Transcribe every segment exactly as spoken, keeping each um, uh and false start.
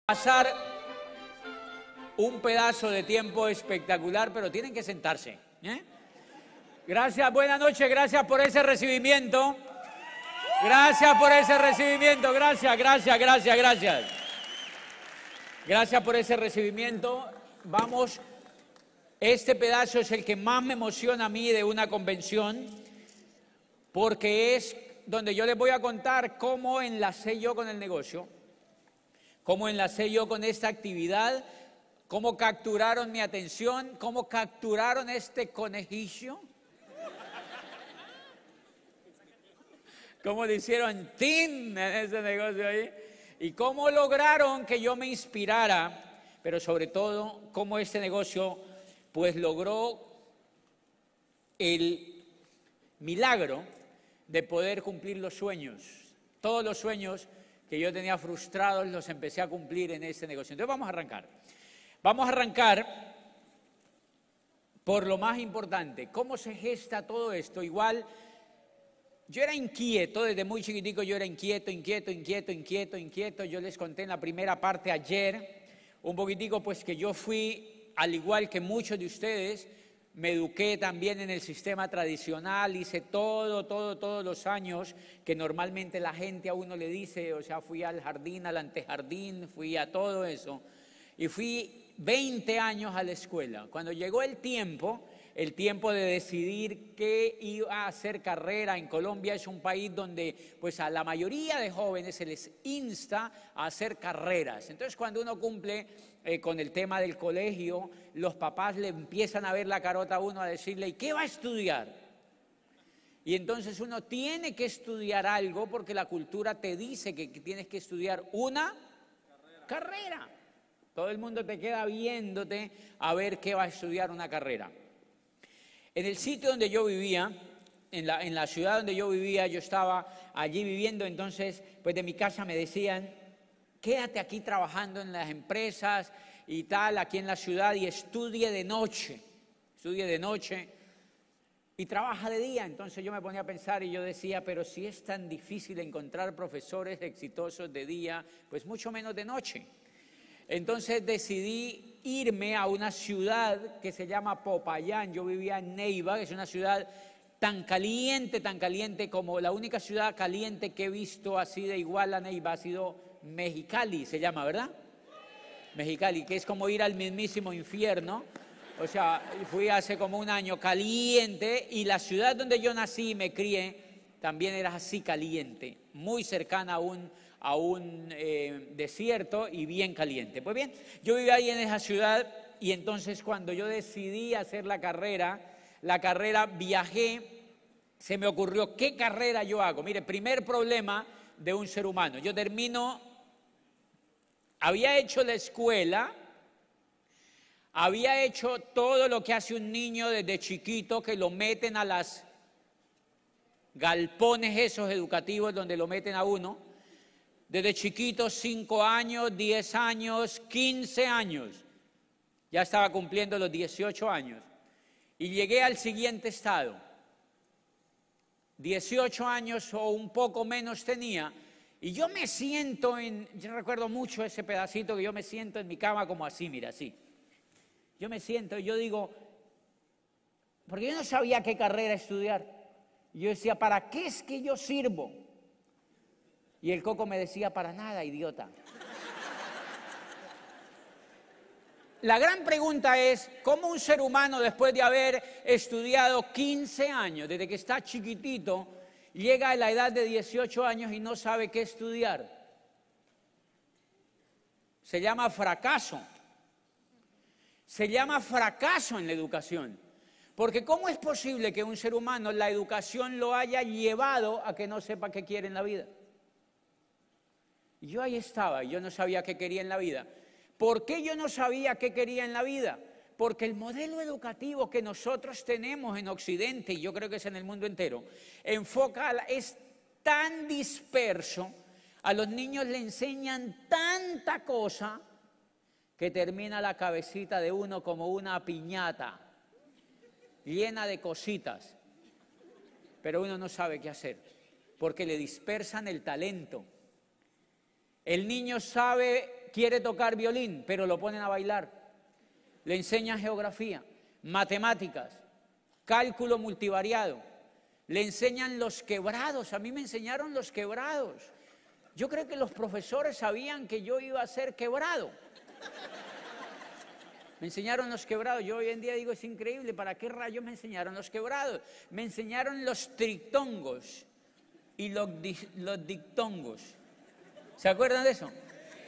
Pasar un pedazo de tiempo espectacular, pero tienen que sentarse. ¿eh? Gracias, buenas noches, gracias por ese recibimiento. Gracias por ese recibimiento, gracias, gracias, gracias, gracias. Gracias por ese recibimiento. Vamos, este pedazo es el que más me emociona a mí de una convención, porque es donde yo les voy a contar cómo enlacé yo con el negocio. Cómo enlacé yo con esta actividad, cómo capturaron mi atención, cómo capturaron este conejillo, cómo le hicieron tin en ese negocio ahí, y cómo lograron que yo me inspirara, pero sobre todo, cómo este negocio pues logró el milagro de poder cumplir los sueños, todos los sueños que yo tenía frustrados, los empecé a cumplir en ese negocio. Entonces vamos a arrancar. Vamos a arrancar por lo más importante. ¿Cómo se gesta todo esto? Igual, yo era inquieto, desde muy chiquitico yo era inquieto, inquieto, inquieto, inquieto, inquieto. Yo les conté en la primera parte ayer, un poquitico pues que yo fui, al igual que muchos de ustedes, me eduqué también en el sistema tradicional, hice todo, todo, todos los años que normalmente la gente a uno le dice, o sea, fui al jardín, al antejardín, fui a todo eso, y fui veinte años a la escuela. Cuando llegó el tiempo, el tiempo de decidir qué iba a hacer carrera, en Colombia es un país donde pues a la mayoría de jóvenes se les insta a hacer carreras. Entonces cuando uno cumple eh, con el tema del colegio, los papás le empiezan a ver la carota a uno a decirle, ¿y qué va a estudiar? Y entonces uno tiene que estudiar algo porque la cultura te dice que tienes que estudiar una carrera. carrera. Todo el mundo te queda viéndote a ver qué va a estudiar una carrera. En el sitio donde yo vivía, en la, en la ciudad donde yo vivía, yo estaba allí viviendo, entonces pues de mi casa me decían, quédate aquí trabajando en las empresas y tal, aquí en la ciudad, y estudie de noche, estudie de noche y trabaja de día. Entonces yo me ponía a pensar y yo decía, pero si es tan difícil encontrar profesores exitosos de día, pues mucho menos de noche. Entonces decidí irme a una ciudad que se llama Popayán. Yo vivía en Neiva, que es una ciudad tan caliente, tan caliente como la única ciudad caliente que he visto así de igual a Neiva ha sido Mexicali, se llama, ¿verdad? Mexicali, que es como ir al mismísimo infierno. O sea, fui hace como un año caliente y la ciudad donde yo nací y me crié también era así caliente, muy cercana a un, a un eh, desierto y bien caliente. Pues bien, yo vivía ahí en esa ciudad y entonces cuando yo decidí hacer la carrera, la carrera viajé, se me ocurrió, ¿qué carrera yo hago? Mire, primer problema de un ser humano. Yo termino, había hecho la escuela, había hecho todo lo que hace un niño desde chiquito, que lo meten a las galpones esos educativos donde lo meten a uno. Desde chiquito, cinco años, diez años, quince años. Ya estaba cumpliendo los dieciocho años. Y llegué al siguiente estado. dieciocho años o un poco menos tenía. Y yo me siento en, yo recuerdo mucho ese pedacito que yo me siento en mi cama como así, mira, así. Yo me siento y yo digo, porque yo no sabía qué carrera estudiar. Yo decía, ¿para qué es que yo sirvo? Y el coco me decía, para nada, idiota. La gran pregunta es, ¿cómo un ser humano después de haber estudiado quince años, desde que está chiquitito, llega a la edad de dieciocho años y no sabe qué estudiar? Se llama fracaso. Se llama fracaso en la educación. Porque ¿cómo es posible que un ser humano la educación lo haya llevado a que no sepa qué quiere en la vida? Y yo ahí estaba, yo no sabía qué quería en la vida. ¿Por qué yo no sabía qué quería en la vida? Porque el modelo educativo que nosotros tenemos en Occidente, y yo creo que es en el mundo entero, enfoca, es tan disperso, a los niños le enseñan tanta cosa, que termina la cabecita de uno como una piñata, llena de cositas, pero uno no sabe qué hacer, porque le dispersan el talento. El niño sabe que quiere tocar violín, pero lo ponen a bailar. Le enseñan geografía, matemáticas, cálculo multivariado. Le enseñan los quebrados. A mí me enseñaron los quebrados. Yo creo que los profesores sabían que yo iba a ser quebrado. Me enseñaron los quebrados. Yo hoy en día digo, es increíble, ¿para qué rayos me enseñaron los quebrados? Me enseñaron los trictongos y los, los dictongos. ¿Se acuerdan de eso?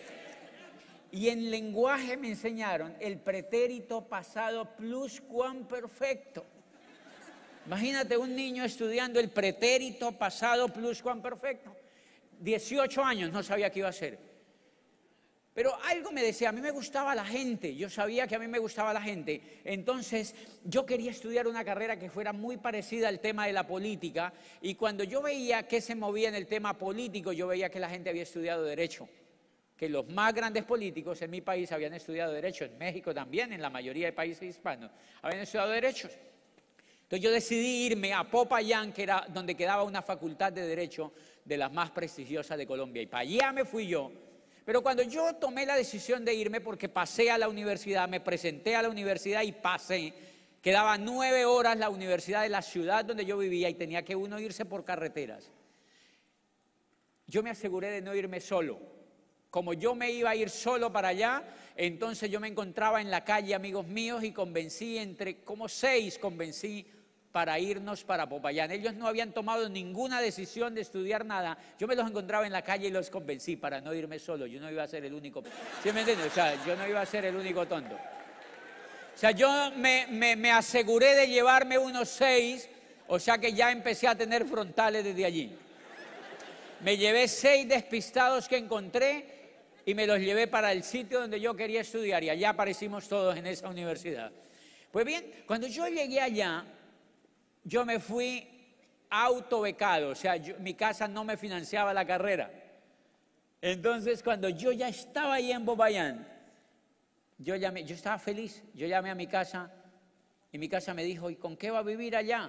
Y en lenguaje me enseñaron el pretérito pasado pluscuamperfecto. Imagínate un niño estudiando el pretérito pasado pluscuamperfecto. dieciocho años no sabía qué iba a hacer. Pero algo me decía, a mí me gustaba la gente, yo sabía que a mí me gustaba la gente. Entonces yo quería estudiar una carrera que fuera muy parecida al tema de la política. Y cuando yo veía que se movía en el tema político, yo veía que la gente había estudiado Derecho. Que los más grandes políticos en mi país habían estudiado Derecho, en México también, en la mayoría de países hispanos, habían estudiado Derechos. Entonces yo decidí irme a Popayán, que era donde quedaba una facultad de Derecho de las más prestigiosas de Colombia. Y para allá me fui yo. Pero cuando yo tomé la decisión de irme, porque pasé a la universidad, me presenté a la universidad y pasé, quedaba nueve horas la universidad de la ciudad donde yo vivía y tenía que uno irse por carreteras. Yo me aseguré de no irme solo. Como yo me iba a ir solo para allá, entonces yo me encontraba en la calle amigos míos y convencí, entre como seis convencí para irnos para Popayán. Ellos no habían tomado ninguna decisión de estudiar nada. Yo me los encontraba en la calle y los convencí para no irme solo. Yo no iba a ser el único. ¿Sí me entiendes? O sea, yo no iba a ser el único tonto. O sea, yo me, me, me aseguré de llevarme unos seis, o sea que ya empecé a tener frontales desde allí. Me llevé seis despistados que encontré y me los llevé para el sitio donde yo quería estudiar y allá aparecimos todos en esa universidad. Pues bien, cuando yo llegué allá, yo me fui autobecado, o sea, yo, mi casa no me financiaba la carrera. Entonces, cuando yo ya estaba ahí en Popayán, yo, llamé, yo estaba feliz, yo llamé a mi casa y mi casa me dijo, ¿y con qué va a vivir allá?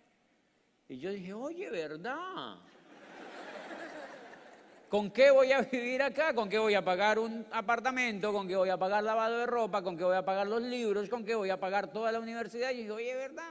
Y yo dije, oye, ¿verdad? ¿Con qué voy a vivir acá? ¿Con qué voy a pagar un apartamento? ¿Con qué voy a pagar lavado de ropa? ¿Con qué voy a pagar los libros? ¿Con qué voy a pagar toda la universidad? Y yo dije, oye, ¿verdad?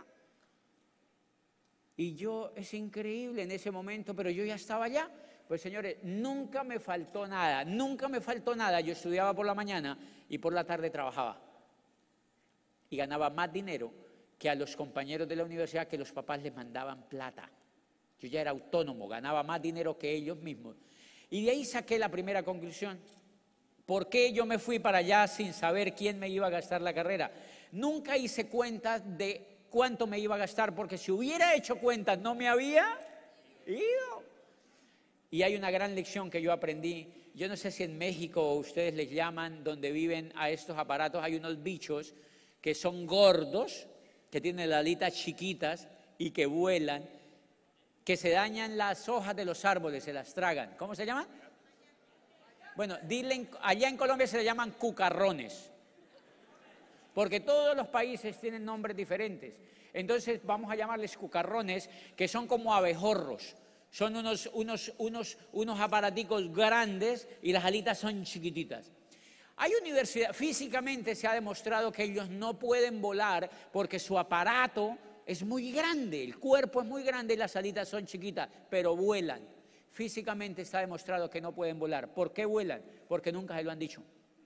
Y yo, es increíble en ese momento, pero yo ya estaba allá. Pues señores, nunca me faltó nada, nunca me faltó nada. Yo estudiaba por la mañana y por la tarde trabajaba. Y ganaba más dinero que a los compañeros de la universidad que los papás les mandaban plata. Yo ya era autónomo, ganaba más dinero que ellos mismos. Y de ahí saqué la primera conclusión. ¿Por qué yo me fui para allá sin saber quién me iba a gastar la carrera? Nunca hice cuentas de cuánto me iba a gastar, porque si hubiera hecho cuentas no me había ido. Y hay una gran lección que yo aprendí. Yo no sé si en México ustedes les llaman, donde viven a estos aparatos, hay unos bichos que son gordos, que tienen las alitas chiquitas y que vuelan, que se dañan las hojas de los árboles, se las tragan. ¿Cómo se llaman? Bueno, dile, allá en Colombia se le llaman cucarrones. Porque todos los países tienen nombres diferentes. Entonces vamos a llamarles cucarrones, que son como abejorros. Son unos, unos, unos, unos aparaticos grandes y las alitas son chiquititas. Hay universidad, físicamente se ha demostrado que ellos no pueden volar porque su aparato es muy grande, el cuerpo es muy grande y las alitas son chiquitas, pero vuelan. Físicamente está demostrado que no pueden volar. ¿Por qué vuelan? Porque nunca se lo han dicho.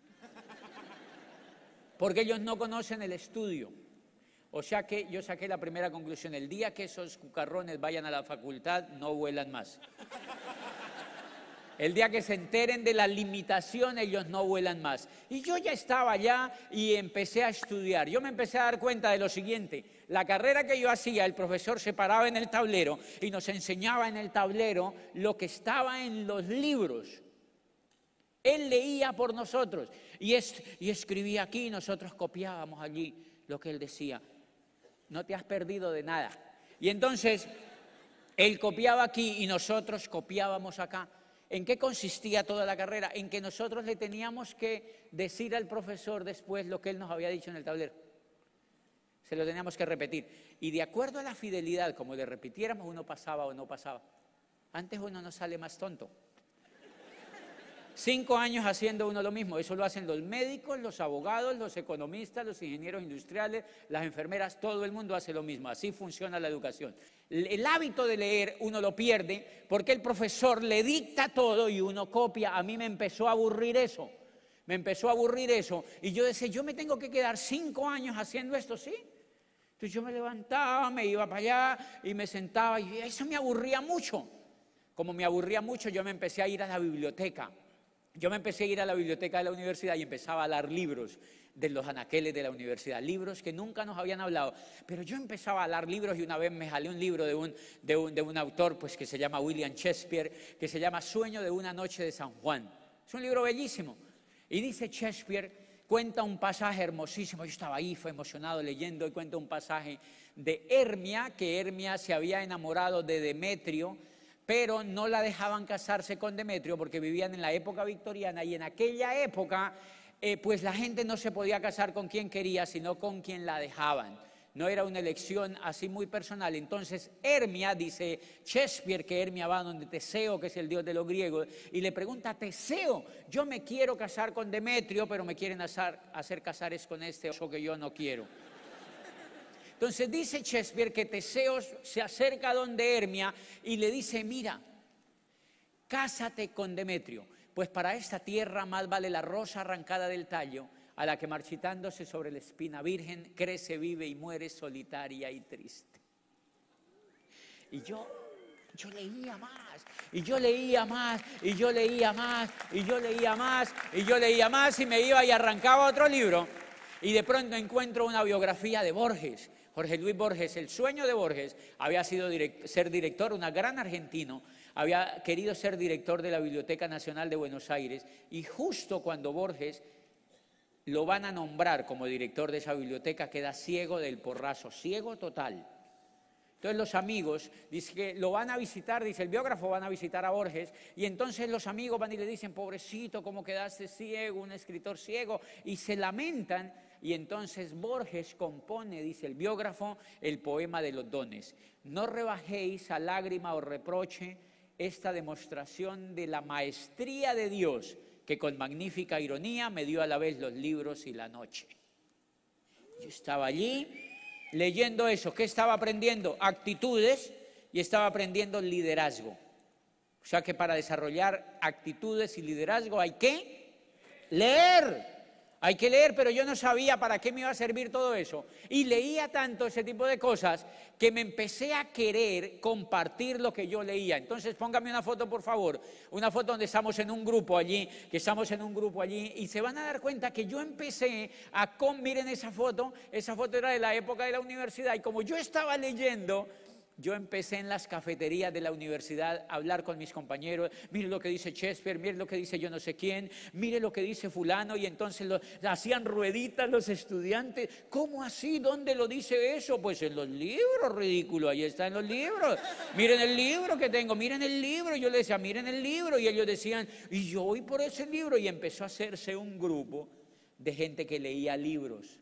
Porque ellos no conocen el estudio. O sea que yo saqué la primera conclusión. El día que esos cucarrones vayan a la facultad, no vuelan más. El día que se enteren de la limitación, ellos no vuelan más. Y yo ya estaba allá y empecé a estudiar. Yo me empecé a dar cuenta de lo siguiente. La carrera que yo hacía, el profesor se paraba en el tablero y nos enseñaba en el tablero lo que estaba en los libros. Él leía por nosotros y, es, y escribía aquí y nosotros copiábamos allí lo que él decía. No te has perdido de nada. Y entonces, él copiaba aquí y nosotros copiábamos acá. ¿En qué consistía toda la carrera? En que nosotros le teníamos que decir al profesor después lo que él nos había dicho en el tablero. Se lo teníamos que repetir. Y de acuerdo a la fidelidad, como le repitiéramos, uno pasaba o no pasaba. Antes uno no sale más tonto. Cinco años haciendo uno lo mismo. Eso lo hacen los médicos, los abogados, los economistas, los ingenieros industriales, las enfermeras, todo el mundo hace lo mismo. Así funciona la educación. El hábito de leer uno lo pierde porque el profesor le dicta todo y uno copia. A mí me empezó a aburrir eso. Me empezó a aburrir eso. Y yo decía, yo me tengo que quedar cinco años haciendo esto, ¿sí? Entonces yo me levantaba, me iba para allá y me sentaba y eso me aburría mucho. Como me aburría mucho, yo me empecé a ir a la biblioteca. Yo me empecé a ir a la biblioteca de la universidad y empezaba a dar libros de los anaqueles de la universidad, libros que nunca nos habían hablado, pero yo empezaba a dar libros y una vez me jalé un libro de un, de un, de un autor pues, que se llama William Shakespeare, que se llama Sueño de una noche de San Juan. Es un libro bellísimo. Y dice Shakespeare, cuenta un pasaje hermosísimo, yo estaba ahí, fue emocionado leyendo, y cuenta un pasaje de Hermia, que Hermia se había enamorado de Demetrio, pero no la dejaban casarse con Demetrio porque vivían en la época victoriana y en aquella época eh, pues la gente no se podía casar con quien quería, sino con quien la dejaban. No era una elección así muy personal. Entonces Hermia, dice Shakespeare, que Hermia va donde Teseo, que es el dios de los griegos, y le pregunta a Teseo, yo me quiero casar con Demetrio, pero me quieren hacer, hacer casar es con este oso que yo no quiero. Entonces dice Shakespeare que Teseo se acerca a donde Hermia y le dice, mira, cásate con Demetrio, pues para esta tierra más vale la rosa arrancada del tallo, a la que marchitándose sobre la espina virgen, crece, vive y muere solitaria y triste. Y yo, yo leía más, y yo leía más, y yo leía más, y yo leía más, y yo leía más, y me iba y arrancaba otro libro, y de pronto encuentro una biografía de Borges. Jorge Luis Borges, el sueño de Borges había sido direct, ser director, un gran argentino, había querido ser director de la Biblioteca Nacional de Buenos Aires y justo cuando Borges lo van a nombrar como director de esa biblioteca queda ciego del porrazo, ciego total. Entonces los amigos, dice que lo van a visitar, dice el biógrafo, van a visitar a Borges y entonces los amigos van y le dicen, pobrecito, ¿cómo quedaste ciego, un escritor ciego? Y se lamentan. Y entonces Borges compone, dice el biógrafo, el poema de los dones. No rebajéis a lágrima o reproche esta demostración de la maestría de Dios, que con magnífica ironía me dio a la vez los libros y la noche. Yo estaba allí leyendo eso. ¿Qué estaba aprendiendo? Actitudes y estaba aprendiendo liderazgo. O sea que para desarrollar actitudes y liderazgo hay que leer. Hay que leer, pero yo no sabía para qué me iba a servir todo eso. Y leía tanto ese tipo de cosas que me empecé a querer compartir lo que yo leía. Entonces póngame una foto, por favor. Una foto donde estamos en un grupo allí, que estamos en un grupo allí. Y se van a dar cuenta que yo empecé a... Con, miren esa foto. Esa foto era de la época de la universidad. Y como yo estaba leyendo... Yo empecé en las cafeterías de la universidad a hablar con mis compañeros, mire lo que dice Shakespeare, mire lo que dice yo no sé quién, mire lo que dice fulano, y entonces lo, hacían rueditas los estudiantes. ¿Cómo así? ¿Dónde lo dice eso? Pues en los libros, ridículo, ahí está en los libros. Miren el libro que tengo, miren el libro. Yo les decía, miren el libro, y ellos decían, y yo voy por ese libro, y empezó a hacerse un grupo de gente que leía libros.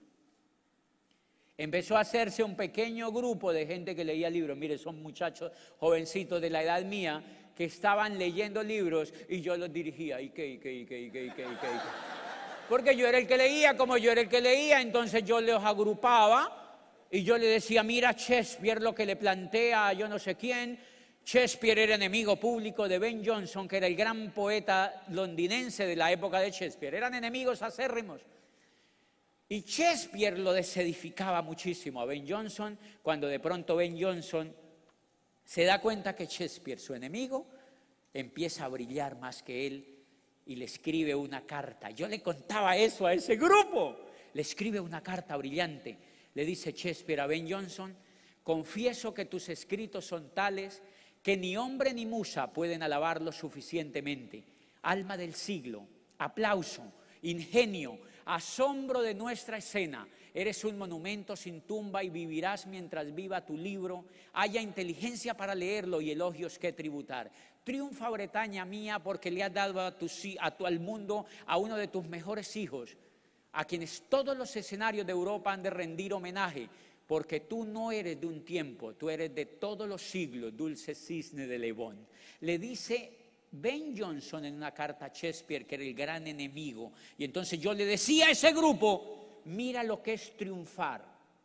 Empezó a hacerse un pequeño grupo de gente que leía libros. Mire, son muchachos jovencitos de la edad mía que estaban leyendo libros y yo los dirigía. ¿Y qué, y qué, y qué, y qué, y qué, y qué? Porque yo era el que leía, como yo era el que leía, entonces yo los agrupaba y yo le decía, mira Shakespeare lo que le plantea a yo no sé quién. Shakespeare era enemigo público de Ben Jonson, que era el gran poeta londinense de la época de Shakespeare. Eran enemigos acérrimos. Y Shakespeare lo desedificaba muchísimo a Ben Jonson, cuando de pronto Ben Jonson se da cuenta que Shakespeare, su enemigo, empieza a brillar más que él y le escribe una carta. Yo le contaba eso a ese grupo. Le escribe una carta brillante. Le dice Shakespeare a Ben Jonson, confieso que tus escritos son tales que ni hombre ni musa pueden alabarlos suficientemente. Alma del siglo, aplauso, ingenio, asombro de nuestra escena. Eres un monumento sin tumba y vivirás mientras viva tu libro. Haya inteligencia para leerlo y elogios que tributar. Triunfa, Bretaña mía, porque le has dado a tu, a tu, al mundo a uno de tus mejores hijos, a quienes todos los escenarios de Europa han de rendir homenaje, porque tú no eres de un tiempo, tú eres de todos los siglos, dulce cisne de Lebón. Le dice Ben Jonson en una carta a Shakespeare, que era el gran enemigo, y entonces yo le decía a ese grupo, mira lo que es triunfar.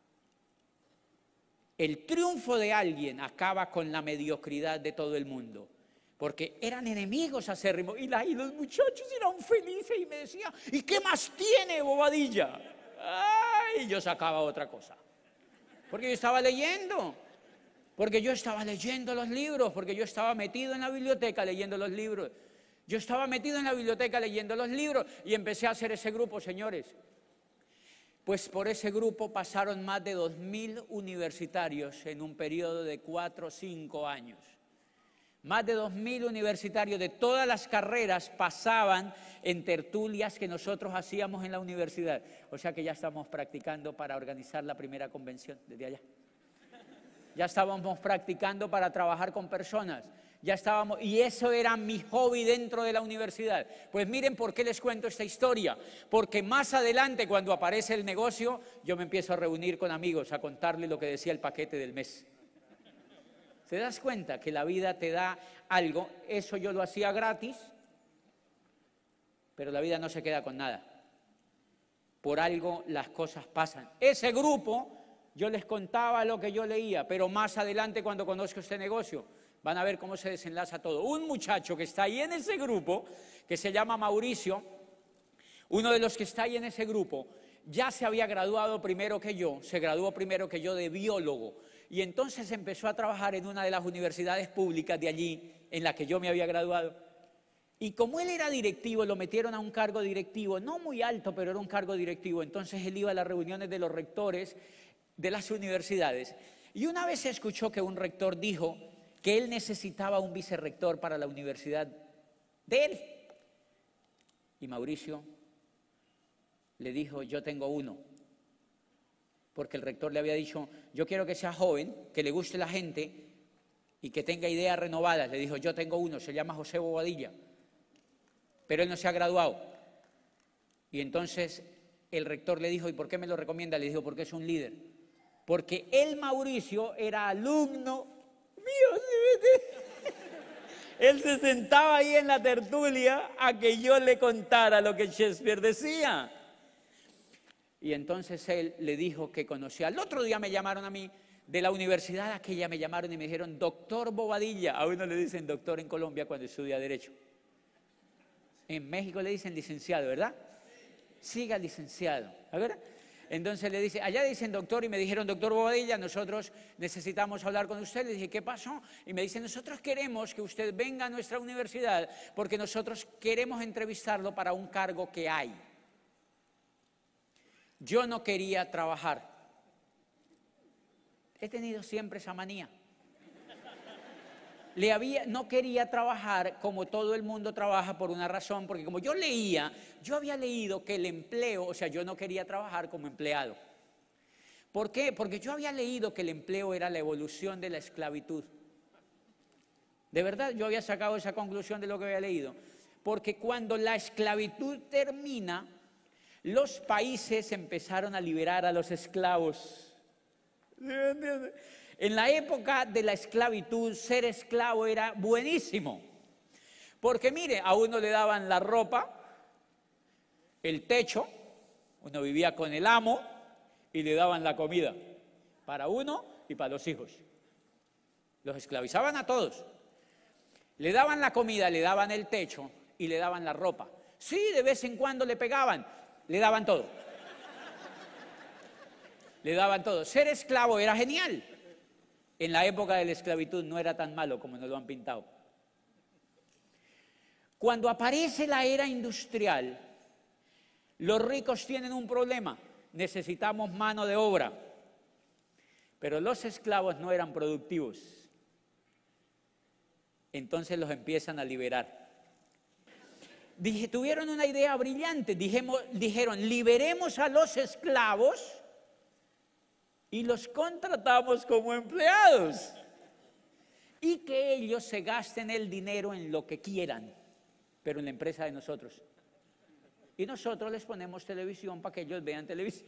El triunfo de alguien acaba con la mediocridad de todo el mundo, porque eran enemigos acérrimos, y, la, y los muchachos eran felices y me decían, ¿y qué más tiene, Bobadilla? Ay, yo sacaba otra cosa, porque yo estaba leyendo. Porque yo estaba leyendo los libros, porque yo estaba metido en la biblioteca leyendo los libros. Yo estaba metido en la biblioteca leyendo los libros y empecé a hacer ese grupo, señores. Pues por ese grupo pasaron más de dos mil universitarios en un periodo de cuatro o cinco años. Más de dos mil universitarios de todas las carreras pasaban en tertulias que nosotros hacíamos en la universidad. O sea que ya estamos practicando para organizar la primera convención desde allá. Ya estábamos practicando para trabajar con personas, ya estábamos, y eso era mi hobby dentro de la universidad. Pues miren por qué les cuento esta historia, porque más adelante cuando aparece el negocio, yo me empiezo a reunir con amigos, a contarles lo que decía el paquete del mes. ¿Te das cuenta que la vida te da algo? Eso yo lo hacía gratis, pero la vida no se queda con nada. Por algo las cosas pasan. Ese grupo... Yo les contaba lo que yo leía, pero más adelante cuando conozco este negocio, van a ver cómo se desenlaza todo. Un muchacho que está ahí en ese grupo, que se llama Mauricio, uno de los que está ahí en ese grupo, ya se había graduado primero que yo, se graduó primero que yo de biólogo, y entonces empezó a trabajar en una de las universidades públicas de allí, en la que yo me había graduado. Y como él era directivo, lo metieron a un cargo directivo, no muy alto, pero era un cargo directivo. Entonces él iba a las reuniones de los rectores de las universidades, y una vez se escuchó que un rector dijo que él necesitaba un vicerrector para la universidad de él, y Mauricio le dijo, yo tengo uno, porque el rector le había dicho, yo quiero que sea joven, que le guste la gente y que tenga ideas renovadas. Le dijo, yo tengo uno, se llama José Bobadilla, pero él no se ha graduado. Y entonces el rector le dijo, ¿y por qué me lo recomienda? Le dijo, porque es un líder. Porque él, Mauricio, era alumno mío. Él se sentaba ahí en la tertulia a que yo le contara lo que Shakespeare decía. Y entonces él le dijo que conocía. Al otro día me llamaron a mí de la universidad aquella, me llamaron y me dijeron, doctor Bobadilla. A uno le dicen doctor en Colombia cuando estudia Derecho. En México le dicen licenciado, ¿verdad? Siga licenciado. ¿A ver? Entonces le dice, allá dicen doctor, y me dijeron, doctor Bobadilla, nosotros necesitamos hablar con usted. Le dije, ¿qué pasó? Y me dice, nosotros queremos que usted venga a nuestra universidad porque nosotros queremos entrevistarlo para un cargo que hay. Yo no quería trabajar. He tenido siempre esa manía. Le había, no quería trabajar como todo el mundo trabaja por una razón, porque como yo leía, yo había leído que el empleo, o sea, yo no quería trabajar como empleado. ¿Por qué? Porque yo había leído que el empleo era la evolución de la esclavitud. De verdad, yo había sacado esa conclusión de lo que había leído. Porque cuando la esclavitud termina, los países empezaron a liberar a los esclavos. En la época de la esclavitud, ser esclavo era buenísimo. Porque mire, a uno le daban la ropa, el techo, uno vivía con el amo y le daban la comida para uno y para los hijos. Los esclavizaban a todos. Le daban la comida, le daban el techo y le daban la ropa. Sí, de vez en cuando le pegaban, le daban todo. Le daban todo. Ser esclavo era genial. En la época de la esclavitud no era tan malo como nos lo han pintado. Cuando aparece la era industrial, los ricos tienen un problema. Necesitamos mano de obra. Pero los esclavos no eran productivos. Entonces los empiezan a liberar. Dije, tuvieron una idea brillante. Dijimos, dijeron, liberemos a los esclavos y los contratamos como empleados. Y que ellos se gasten el dinero en lo que quieran, pero en la empresa de nosotros. Y nosotros les ponemos televisión para que ellos vean televisión.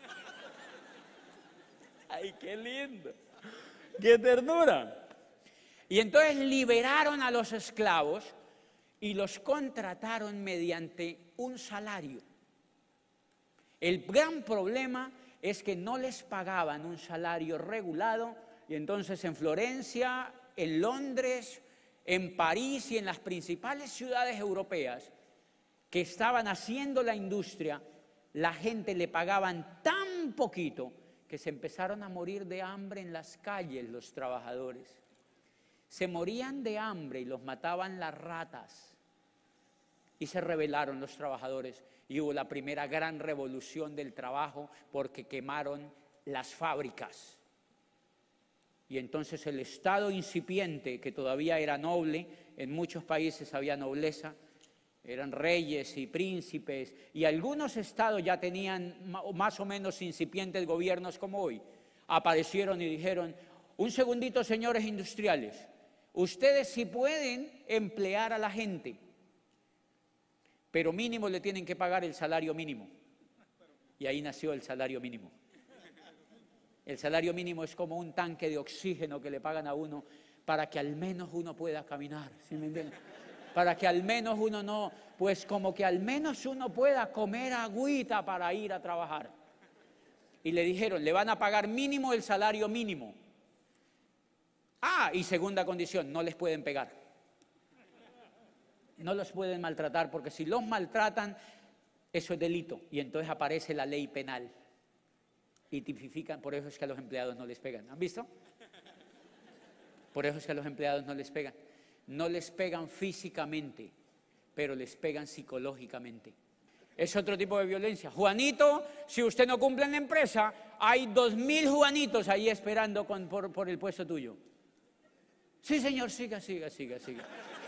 ¡Ay, qué lindo! ¡Qué ternura! Y entonces liberaron a los esclavos y los contrataron mediante un salario. El gran problema es que no les pagaban un salario regulado y entonces en Florencia, en Londres, en París y en las principales ciudades europeas que estaban haciendo la industria, la gente le pagaban tan poquito que se empezaron a morir de hambre en las calles los trabajadores. Se morían de hambre y los mataban las ratas. Y se rebelaron los trabajadores y hubo la primera gran revolución del trabajo porque quemaron las fábricas. Y entonces el Estado incipiente, que todavía era noble, en muchos países había nobleza, eran reyes y príncipes, y algunos estados ya tenían más o menos incipientes gobiernos como hoy, aparecieron y dijeron: un segundito, señores industriales, ustedes sí pueden emplear a la gente, pero mínimo le tienen que pagar el salario mínimo. Y ahí nació el salario mínimo. El salario mínimo es como un tanque de oxígeno que le pagan a uno para que al menos uno pueda caminar, ¿sí me entienden? Para que al menos uno no, pues como que al menos uno pueda comer agüita para ir a trabajar. Y le dijeron, le van a pagar mínimo el salario mínimo. Ah, y segunda condición, no les pueden pegar. No los pueden maltratar, porque si los maltratan, eso es delito. Y entonces aparece la ley penal. Y tipifican, por eso es que a los empleados no les pegan. ¿Han visto? Por eso es que a los empleados no les pegan. No les pegan físicamente, pero les pegan psicológicamente. Es otro tipo de violencia. Juanito, si usted no cumple en la empresa, hay dos mil Juanitos ahí esperando con, por, por el puesto tuyo. Sí, señor, siga, siga, siga, siga.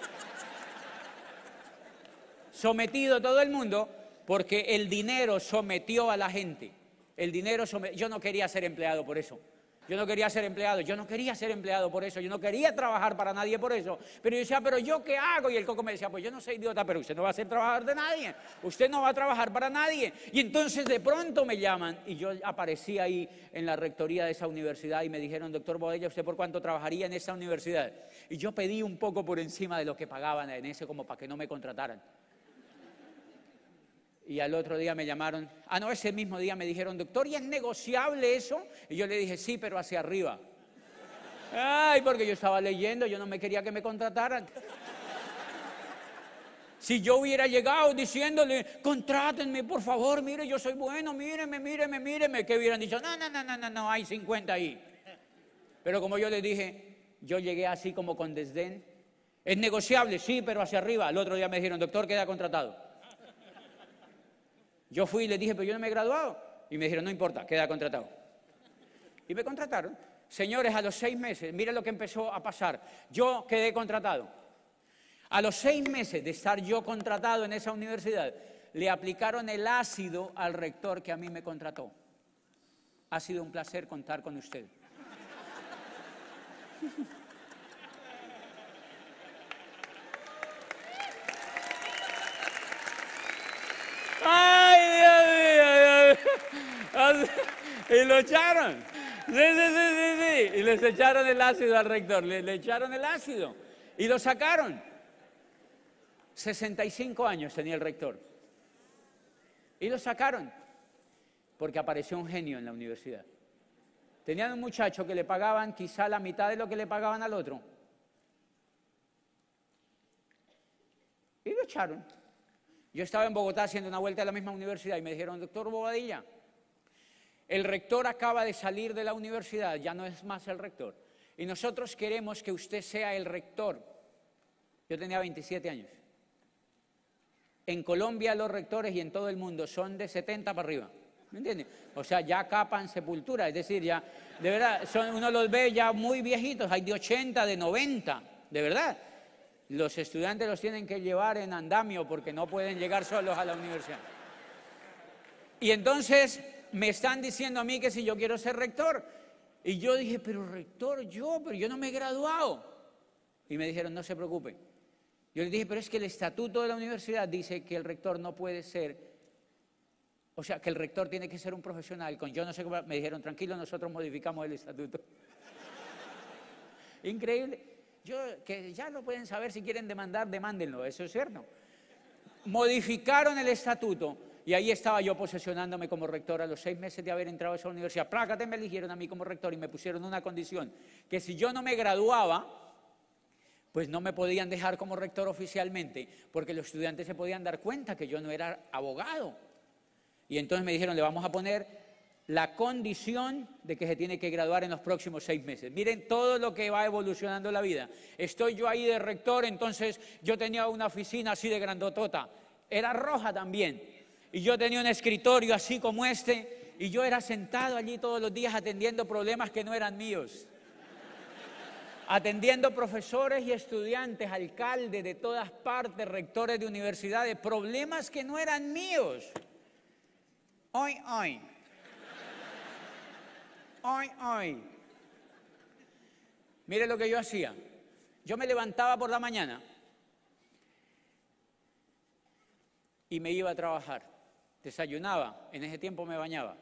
Sometido todo el mundo porque el dinero sometió a la gente. El dinero sometió. Yo no quería ser empleado por eso. Yo no quería ser empleado, yo no quería ser empleado por eso, yo no quería trabajar para nadie por eso. Pero yo decía, ¿pero yo qué hago? Y el Coco me decía, pues yo no soy idiota, pero usted no va a ser trabajador de nadie. Usted no va a trabajar para nadie. Y entonces de pronto me llaman y yo aparecí ahí en la rectoría de esa universidad y me dijeron, doctor Bodella, ¿usted por cuánto trabajaría en esa universidad? Y yo pedí un poco por encima de lo que pagaban en ese como para que no me contrataran. Y al otro día me llamaron, ah no, ese mismo día me dijeron, doctor, ¿y es negociable eso? Y yo le dije, sí, pero hacia arriba. Ay, porque yo estaba leyendo, yo no me quería que me contrataran. Si yo hubiera llegado diciéndole, contrátenme, por favor, mire, yo soy bueno, míreme, míreme, míreme, que hubieran dicho, no, no, no, no, no, no, hay cincuenta ahí. Pero como yo les dije, yo llegué así como con desdén. Es negociable, sí, pero hacia arriba. Al otro día me dijeron, doctor, queda contratado. Yo fui y les dije, pero yo no me he graduado. Y me dijeron, no importa, queda contratado. Y me contrataron. Señores, a los seis meses, miren lo que empezó a pasar. Yo quedé contratado. A los seis meses de estar yo contratado en esa universidad, le aplicaron el ácido al rector que a mí me contrató. Ha sido un placer contar con usted. ¡Ay, Dios mío! Y lo echaron. Sí, sí, sí, sí, sí. Y les echaron el ácido al rector. Le, le echaron el ácido. Y lo sacaron. sesenta y cinco años tenía el rector. Y lo sacaron. Porque apareció un genio en la universidad. Tenían un muchacho que le pagaban quizá la mitad de lo que le pagaban al otro. Y lo echaron. Yo estaba en Bogotá haciendo una vuelta a la misma universidad y me dijeron, doctor Bobadilla, el rector acaba de salir de la universidad, ya no es más el rector. Y nosotros queremos que usted sea el rector. Yo tenía veintisiete años. En Colombia los rectores y en todo el mundo son de setenta para arriba. ¿Me entiendes? O sea, ya capan sepultura, es decir, ya, de verdad, son, uno los ve ya muy viejitos, hay de ochenta, de noventa, de verdad. Los estudiantes los tienen que llevar en andamio porque no pueden llegar solos a la universidad. Y entonces me están diciendo a mí que si yo quiero ser rector. Y yo dije, pero rector, yo, pero yo no me he graduado. Y me dijeron, no se preocupe. Yo les dije, pero es que el estatuto de la universidad dice que el rector no puede ser, o sea, que el rector tiene que ser un profesional. Con yo no sé cómo, me dijeron, tranquilo, nosotros modificamos el estatuto. Increíble. Yo, que ya lo pueden saber, si quieren demandar, demándenlo, eso es cierto. Modificaron el estatuto y ahí estaba yo posesionándome como rector a los seis meses de haber entrado a esa universidad. Plácate, me eligieron a mí como rector y me pusieron una condición, que si yo no me graduaba, pues no me podían dejar como rector oficialmente, porque los estudiantes se podían dar cuenta que yo no era abogado. Y entonces me dijeron, le vamos a poner la condición de que se tiene que graduar en los próximos seis meses. Miren todo lo que va evolucionando la vida. Estoy yo ahí de rector, entonces yo tenía una oficina así de grandotota, era roja también, y yo tenía un escritorio así como este, y yo era sentado allí todos los días atendiendo problemas que no eran míos. Atendiendo profesores y estudiantes, alcaldes de todas partes, rectores de universidades, problemas que no eran míos. Hoy, hoy. Hoy, hoy. Mire lo que yo hacía. Yo me levantaba por la mañana y me iba a trabajar. Desayunaba, en ese tiempo me bañaba.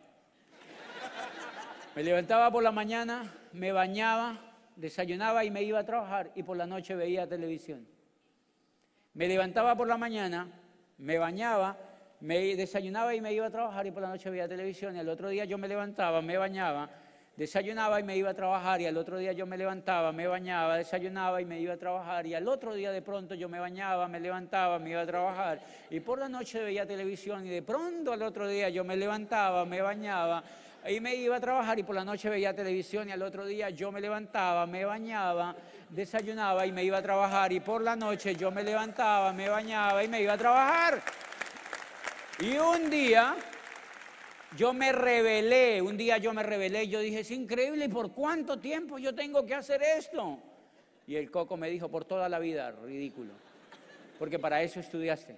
Me levantaba por la mañana, me bañaba, desayunaba y me iba a trabajar y por la noche veía televisión. Me levantaba por la mañana, me bañaba, me desayunaba y me iba a trabajar y por la noche veía televisión. Y al otro día yo me levantaba, me bañaba, desayunaba y me iba a trabajar y al otro día yo me levantaba, me bañaba, desayunaba y me iba a trabajar y al otro día de pronto yo me bañaba, me levantaba, me iba a trabajar y por la noche veía televisión y de pronto al otro día yo me levantaba, me bañaba y me iba a trabajar y por la noche veía televisión y al otro día yo me levantaba, me bañaba, desayunaba y me iba a trabajar y por la noche yo me levantaba, me bañaba y me iba a trabajar. Y un día yo me rebelé, un día yo me rebelé y yo dije, es increíble, ¿por cuánto tiempo yo tengo que hacer esto? Y el coco me dijo, por toda la vida, ridículo, porque para eso estudiaste,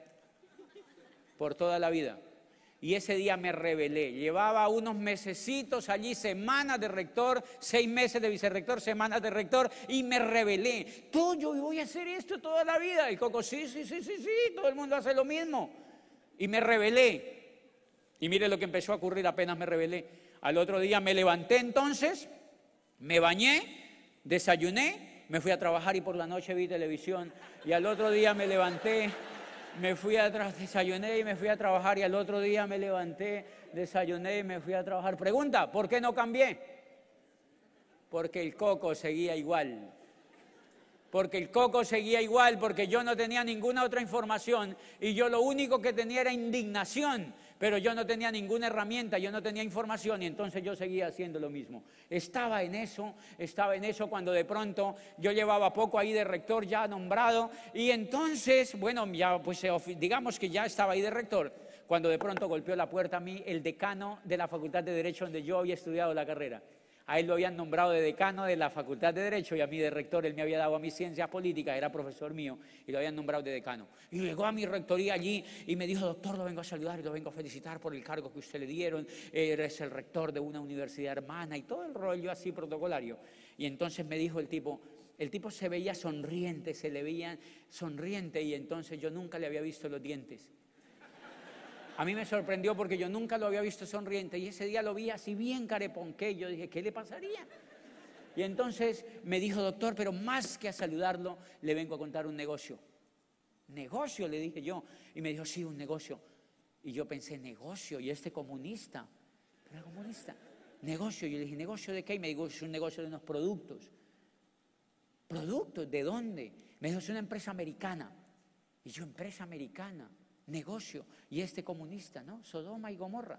por toda la vida. Y ese día me rebelé, llevaba unos mesecitos allí, semanas de rector, seis meses de vicerrector, semanas de rector, y me rebelé. Todo, yo voy a hacer esto toda la vida. El coco, sí, sí, sí, sí, sí, todo el mundo hace lo mismo. Y me rebelé. Y mire lo que empezó a ocurrir apenas me rebelé. Al otro día me levanté entonces, me bañé, desayuné, me fui a trabajar y por la noche vi televisión. Y al otro día me levanté, me fui a desayuné y me fui a trabajar y al otro día me levanté, desayuné y me fui a trabajar. Pregunta, ¿por qué no cambié? Porque el coco seguía igual. Porque el coco seguía igual, porque yo no tenía ninguna otra información y yo lo único que tenía era indignación, pero yo no tenía ninguna herramienta, yo no tenía información y entonces yo seguía haciendo lo mismo. Estaba en eso, estaba en eso cuando de pronto yo llevaba poco ahí de rector ya nombrado y entonces, bueno, ya pues digamos que ya estaba ahí de rector, cuando de pronto golpeó la puerta a mí el decano de la Facultad de Derecho donde yo había estudiado la carrera. A él lo habían nombrado de decano de la Facultad de Derecho y a mí de rector. Él me había dado a mí ciencias políticas, era profesor mío y lo habían nombrado de decano. Y llegó a mi rectoría allí y me dijo, doctor, lo vengo a saludar y lo vengo a felicitar por el cargo que usted le dieron. Eres el rector de una universidad hermana y todo el rollo así protocolario. Y entonces me dijo el tipo, el tipo se veía sonriente, se le veía sonriente y entonces yo nunca le había visto los dientes. A mí me sorprendió porque yo nunca lo había visto sonriente y ese día lo vi así bien careponqué. Yo dije, ¿qué le pasaría? Y entonces me dijo, doctor, pero más que a saludarlo, le vengo a contar un negocio. ¿Negocio? Le dije yo. Y me dijo, sí, un negocio. Y yo pensé, ¿negocio? ¿Y este comunista? ¿Pero era comunista? ¿Negocio? Y yo le dije, ¿negocio de qué? Y me dijo, es un negocio de unos productos. ¿Productos? ¿De dónde? Me dijo, es una empresa americana. Y yo, ¿empresa americana? Negocio. Y este comunista, ¿no? Sodoma y Gomorra.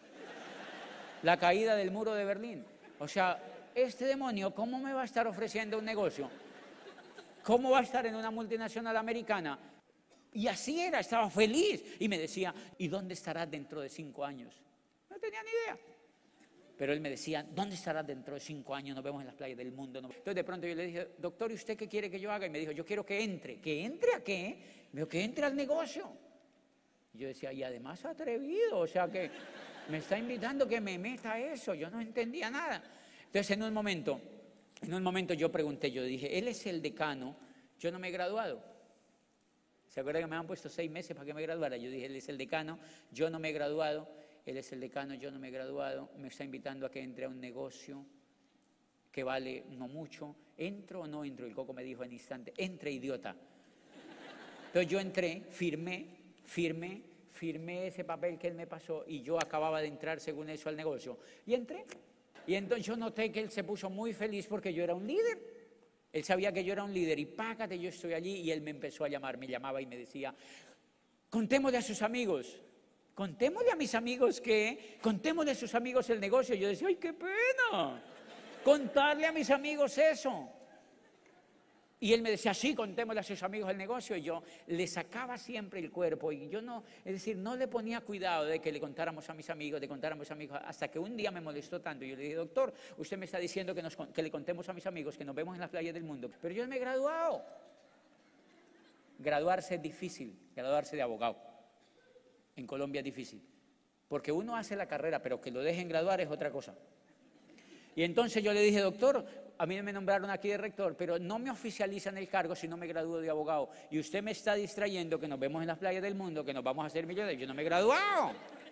La caída del muro de Berlín. O sea, este demonio, ¿cómo me va a estar ofreciendo un negocio? ¿Cómo va a estar en una multinacional americana? Y así era, estaba feliz. Y me decía, ¿y dónde estarás dentro de cinco años? No tenía ni idea. Pero él me decía, ¿dónde estarás dentro de cinco años? Nos vemos en las playas del mundo. Entonces de pronto yo le dije, doctor, ¿y usted qué quiere que yo haga? Y me dijo, yo quiero que entre. ¿Que entre a qué? Me dijo, que entre al negocio. Y yo decía, y además atrevido, o sea que me está invitando que me meta a eso. Yo no entendía nada. Entonces en un momento, en un momento yo pregunté, yo dije, él es el decano, yo no me he graduado. ¿Se acuerdan que me han puesto seis meses para que me graduara? Yo dije, él es el decano, yo no me he graduado, él es el decano, yo no me he graduado, me está invitando a que entre a un negocio que vale no mucho. ¿Entro o no entro? El Coco me dijo en instante, entre, idiota. Entonces yo entré, firmé, firmé, firmé ese papel que él me pasó y yo acababa de entrar según eso al negocio. Y entré. Y entonces yo noté que él se puso muy feliz porque yo era un líder. Él sabía que yo era un líder y págate, yo estoy allí y él me empezó a llamar, me llamaba y me decía, contémosle a sus amigos, contémosle a mis amigos que, contémosle a sus amigos el negocio. Yo decía, ¡ay, qué pena! Contarle a mis amigos eso. Y él me decía, sí, contémosle a sus amigos el negocio. Y yo le sacaba siempre el cuerpo. Y yo no, es decir, no le ponía cuidado de que le contáramos a mis amigos, de contar a mis amigos. Hasta que un día me molestó tanto. Yo le dije, doctor, usted me está diciendo que, nos, que le contemos a mis amigos que nos vemos en las playas del mundo. Pero yo me he graduado. Graduarse es difícil, graduarse de abogado. En Colombia es difícil. Porque uno hace la carrera, pero que lo dejen graduar es otra cosa. Y entonces yo le dije, doctor, a mí me nombraron aquí de rector, pero no me oficializan el cargo si no me gradúo de abogado. Y usted me está distrayendo que nos vemos en las playas del mundo, que nos vamos a hacer millonarios. Yo no me he graduado.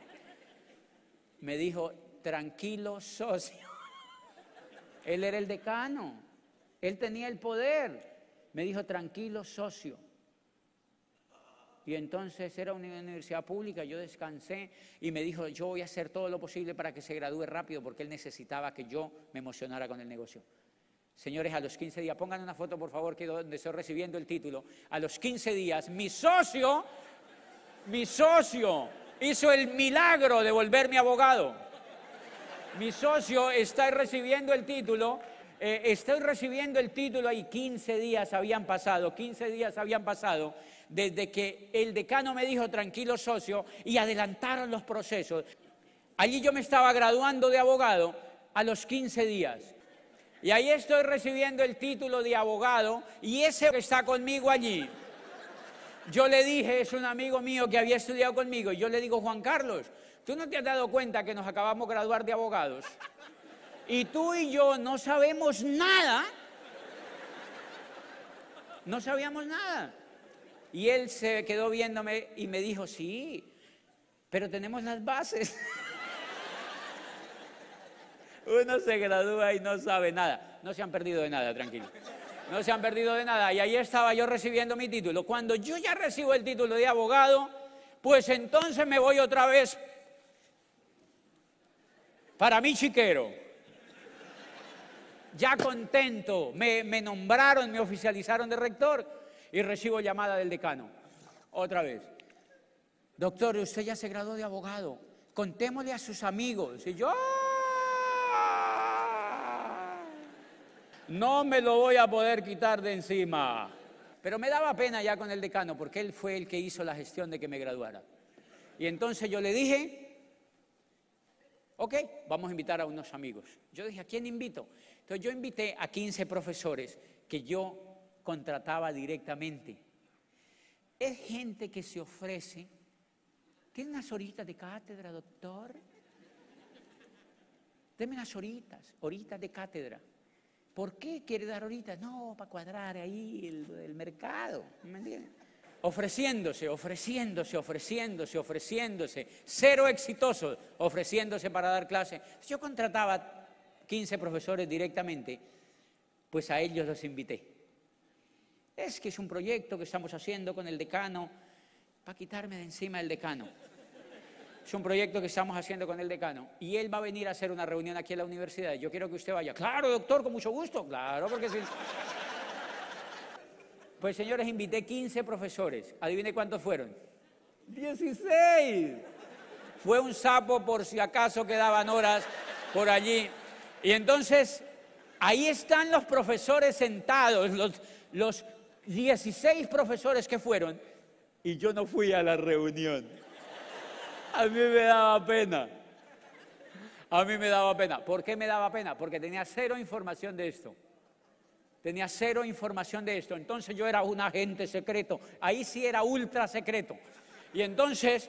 Me dijo, tranquilo, socio. Él era el decano. Él tenía el poder. Me dijo, tranquilo, socio. Y entonces era una universidad pública, yo descansé y me dijo, yo voy a hacer todo lo posible para que se gradúe rápido porque él necesitaba que yo me emocionara con el negocio. Señores, a los quince días, pongan una foto por favor que donde estoy recibiendo el título. A los quince días, mi socio, mi socio hizo el milagro de volverme abogado. Mi socio está recibiendo el título, eh, estoy recibiendo el título y quince días habían pasado, quince días habían pasado. Desde que el decano me dijo, tranquilo socio, y adelantaron los procesos. Allí yo me estaba graduando de abogado a los quince días. Y ahí estoy recibiendo el título de abogado, y ese que está conmigo allí, yo le dije, es un amigo mío que había estudiado conmigo, y yo le digo, Juan Carlos, ¿tú no te has dado cuenta que nos acabamos de graduar de abogados? Y tú y yo no sabemos nada. No sabíamos nada. Y él se quedó viéndome y me dijo, sí, pero tenemos las bases. Uno se gradúa y no sabe nada. No se han perdido de nada, tranquilo. No se han perdido de nada. Y ahí estaba yo recibiendo mi título. Cuando yo ya recibo el título de abogado, pues entonces me voy otra vez para mi chiquero. Ya contento, me, me nombraron, me oficializaron de rector. Y recibo llamada del decano, otra vez. Doctor, usted ya se graduó de abogado, contémosle a sus amigos. Y yo, no me lo voy a poder quitar de encima. Pero me daba pena ya con el decano, porque él fue el que hizo la gestión de que me graduara. Y entonces yo le dije, ok, vamos a invitar a unos amigos. Yo dije, ¿a quién invito? Entonces yo invité a quince profesores que yo contrataba directamente. Es gente que se ofrece. ¿Tiene unas horitas de cátedra, doctor? Deme unas horitas, horitas de cátedra. ¿Por qué quiere dar horitas? No, para cuadrar ahí el, el mercado. ¿Me entiendes? Ofreciéndose, ofreciéndose, ofreciéndose, ofreciéndose. Cero exitosos, ofreciéndose para dar clase. Yo contrataba quince profesores directamente, pues a ellos los invité. Es que es un proyecto que estamos haciendo con el decano, para quitarme de encima el decano. Es un proyecto que estamos haciendo con el decano y él va a venir a hacer una reunión aquí en la universidad. Yo quiero que usted vaya. Claro, doctor, con mucho gusto. Claro, porque sí. Pues, señores, invité quince profesores. ¿Adivine cuántos fueron? dieciséis. Fue un sapo por si acaso quedaban horas por allí. Y entonces, ahí están los profesores sentados, los... los dieciséis profesores que fueron, y yo no fui a la reunión. A mí me daba pena. A mí me daba pena. ¿Por qué me daba pena? Porque tenía cero información de esto. Tenía cero información de esto. Entonces yo era un agente secreto. Ahí sí era ultra secreto. Y entonces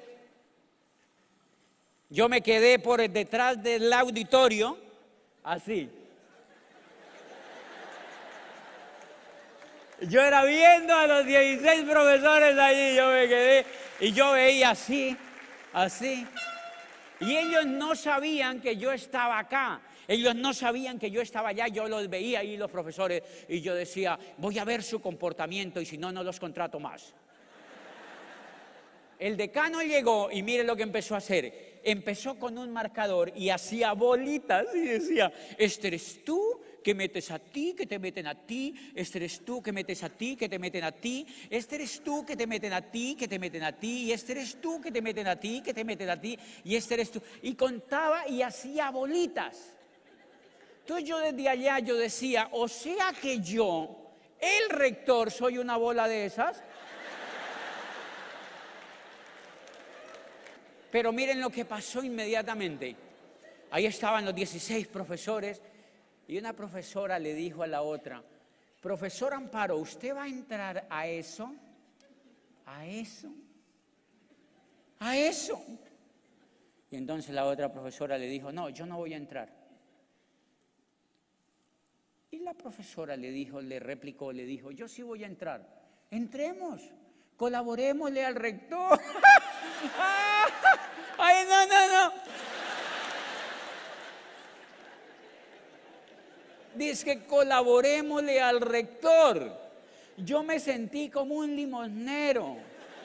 yo me quedé por detrás del auditorio, así. Yo era viendo a los dieciséis profesores allí, yo me quedé y yo veía así, así. Y ellos no sabían que yo estaba acá. Ellos no sabían que yo estaba allá, yo los veía ahí los profesores y yo decía, voy a ver su comportamiento y si no, no los contrato más. El decano llegó y mire lo que empezó a hacer. Empezó con un marcador y hacía bolitas y decía, este eres tú, que metes a ti, que te meten a ti, este eres tú, que metes a ti, que te meten a ti, este eres tú, que te meten a ti, que te meten a ti, y este eres tú, que te meten a ti, que te meten a ti, y este eres tú. Y contaba y hacía bolitas. Entonces yo desde allá yo decía, o sea que yo, el rector, soy una bola de esas. Pero miren lo que pasó inmediatamente. Ahí estaban los dieciséis profesores y una profesora le dijo a la otra, profesor Amparo, ¿usted va a entrar a eso? ¿A eso? ¿A eso? Y entonces la otra profesora le dijo, no, yo no voy a entrar. Y la profesora le dijo, le replicó, le dijo, yo sí voy a entrar. Entremos, colaborémosle al rector. ¡Ay, no, no, no! Dice que colaborémosle al rector. Yo me sentí como un limosnero.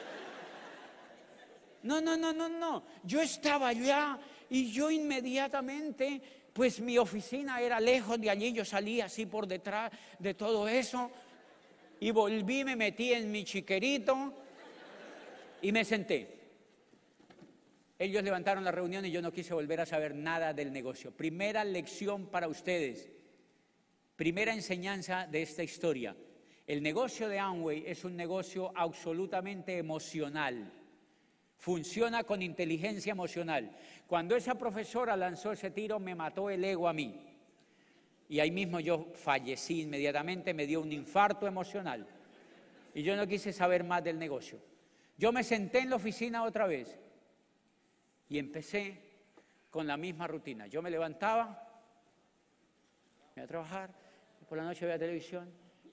No, no, no, no, no. Yo estaba allá y yo inmediatamente, pues mi oficina era lejos de allí, yo salí así por detrás de todo eso y volví, me metí en mi chiquerito y me senté. Ellos levantaron la reunión y yo no quise volver a saber nada del negocio. Primera lección para ustedes, primera enseñanza de esta historia. El negocio de Amway es un negocio absolutamente emocional. Funciona con inteligencia emocional. Cuando esa profesora lanzó ese tiro, me mató el ego a mí. Y ahí mismo yo fallecí inmediatamente, me dio un infarto emocional. Y yo no quise saber más del negocio. Yo me senté en la oficina otra vez. Y empecé con la misma rutina. Yo me levantaba, me iba a trabajar, por la noche veía televisión.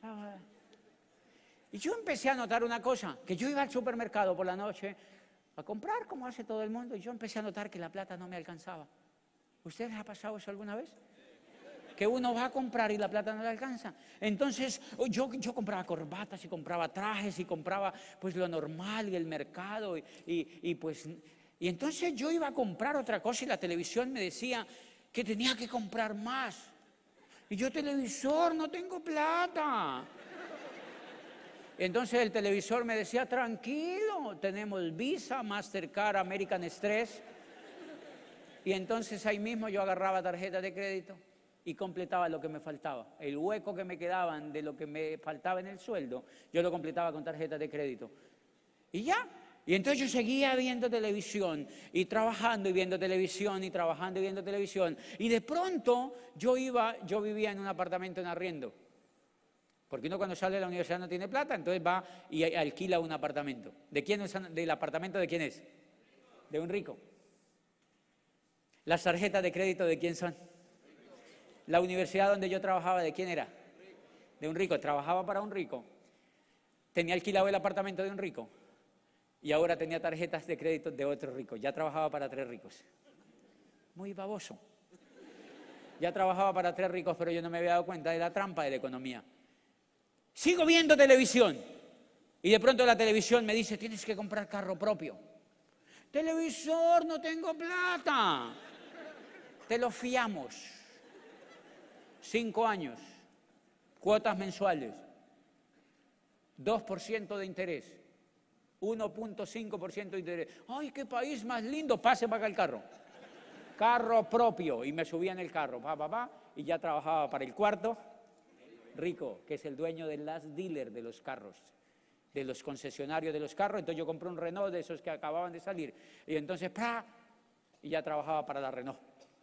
Y yo empecé a notar una cosa, que yo iba al supermercado por la noche a comprar, como hace todo el mundo, y yo empecé a notar que la plata no me alcanzaba. ¿Ustedes les ha pasado eso alguna vez? Que uno va a comprar y la plata no le alcanza. Entonces yo, yo compraba corbatas y compraba trajes y compraba pues lo normal y el mercado y, y, y pues... Y entonces yo iba a comprar otra cosa y la televisión me decía que tenía que comprar más. Y yo, televisor, no tengo plata. Entonces el televisor me decía, tranquilo, tenemos Visa, Mastercard, American Express. Y entonces ahí mismo yo agarraba tarjeta de crédito y completaba lo que me faltaba. El hueco que me quedaban de lo que me faltaba en el sueldo, yo lo completaba con tarjeta de crédito. Y ya. Y entonces yo seguía viendo televisión y trabajando y viendo televisión y trabajando y viendo televisión. Y de pronto yo iba, yo vivía en un apartamento en arriendo. Porque uno cuando sale de la universidad no tiene plata, entonces va y alquila un apartamento. ¿De quién es? ¿Del apartamento de quién es? De un rico. ¿Las tarjetas de crédito de quién son? La universidad donde yo trabajaba, ¿de quién era? De un rico. Trabajaba para un rico. Tenía alquilado el apartamento de un rico. Y ahora tenía tarjetas de crédito de otro rico. Ya trabajaba para tres ricos. Muy baboso. Ya trabajaba para tres ricos, pero yo no me había dado cuenta de la trampa de la economía. Sigo viendo televisión. Y de pronto la televisión me dice, tienes que comprar carro propio. Televisor, no tengo plata. Te lo fiamos. Cinco años. Cuotas mensuales. dos por ciento de interés. uno punto cinco por ciento de interés. ¡Ay, qué país más lindo! Pase para acá el carro. Carro propio. Y me subía en el carro, pa, pa, pa, y ya trabajaba para el cuarto rico, que es el dueño del last dealer de los carros, de los concesionarios de los carros. Entonces yo compré un Renault de esos que acababan de salir. Y entonces, ¡pra! Y ya trabajaba para la Renault.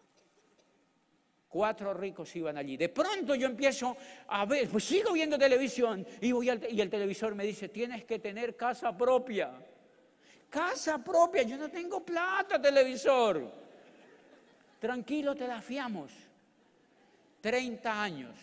Cuatro ricos iban allí. De pronto yo empiezo a ver, pues sigo viendo televisión y, voy al, y el televisor me dice, tienes que tener casa propia. Casa propia, yo no tengo plata, televisor. Tranquilo, te la fiamos. treinta años.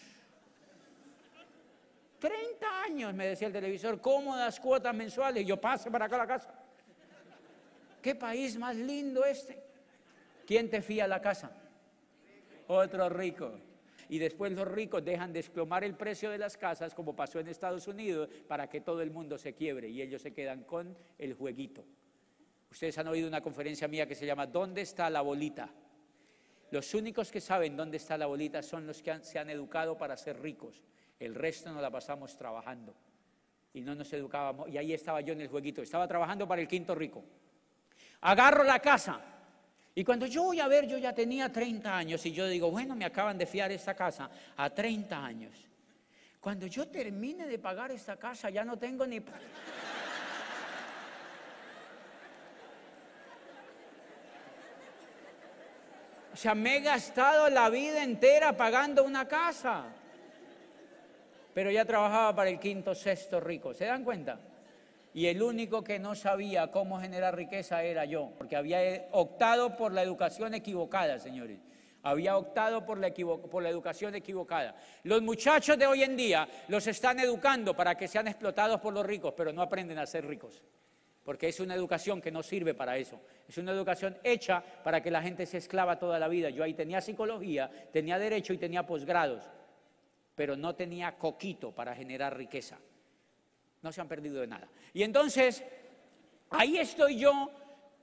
treinta años, me decía el televisor, cómodas cuotas mensuales. Y yo, pase para acá a la casa. ¿Qué país más lindo este? ¿Quién te fía la casa? otro rico. Y después los ricos dejan desplomar el precio de las casas, como pasó en Estados Unidos, para que todo el mundo se quiebre y ellos se quedan con el jueguito. Ustedes han oído una conferencia mía que se llama ¿Dónde está la bolita? Los únicos que saben dónde está la bolita son los que han, se han educado para ser ricos. El resto nos la pasamos trabajando y no nos educábamos. Y ahí estaba yo en el jueguito, estaba trabajando para el quinto rico. Agarro la casa. Y cuando yo voy a ver, yo ya tenía treinta años y yo digo, bueno, me acaban de fiar esta casa a treinta años. Cuando yo termine de pagar esta casa, ya no tengo ni... O sea, me he gastado la vida entera pagando una casa. Pero ya trabajaba para el quinto, sexto rico. ¿Se dan cuenta? Y el único que no sabía cómo generar riqueza era yo, porque había optado por la educación equivocada, señores. Había optado por la, por la educación equivocada. Los muchachos de hoy en día los están educando para que sean explotados por los ricos, pero no aprenden a ser ricos, porque es una educación que no sirve para eso. Es una educación hecha para que la gente se esclava toda la vida. Yo ahí tenía psicología, tenía derecho y tenía posgrados, pero no tenía coquito para generar riqueza. No se han perdido de nada. Y entonces, ahí estoy yo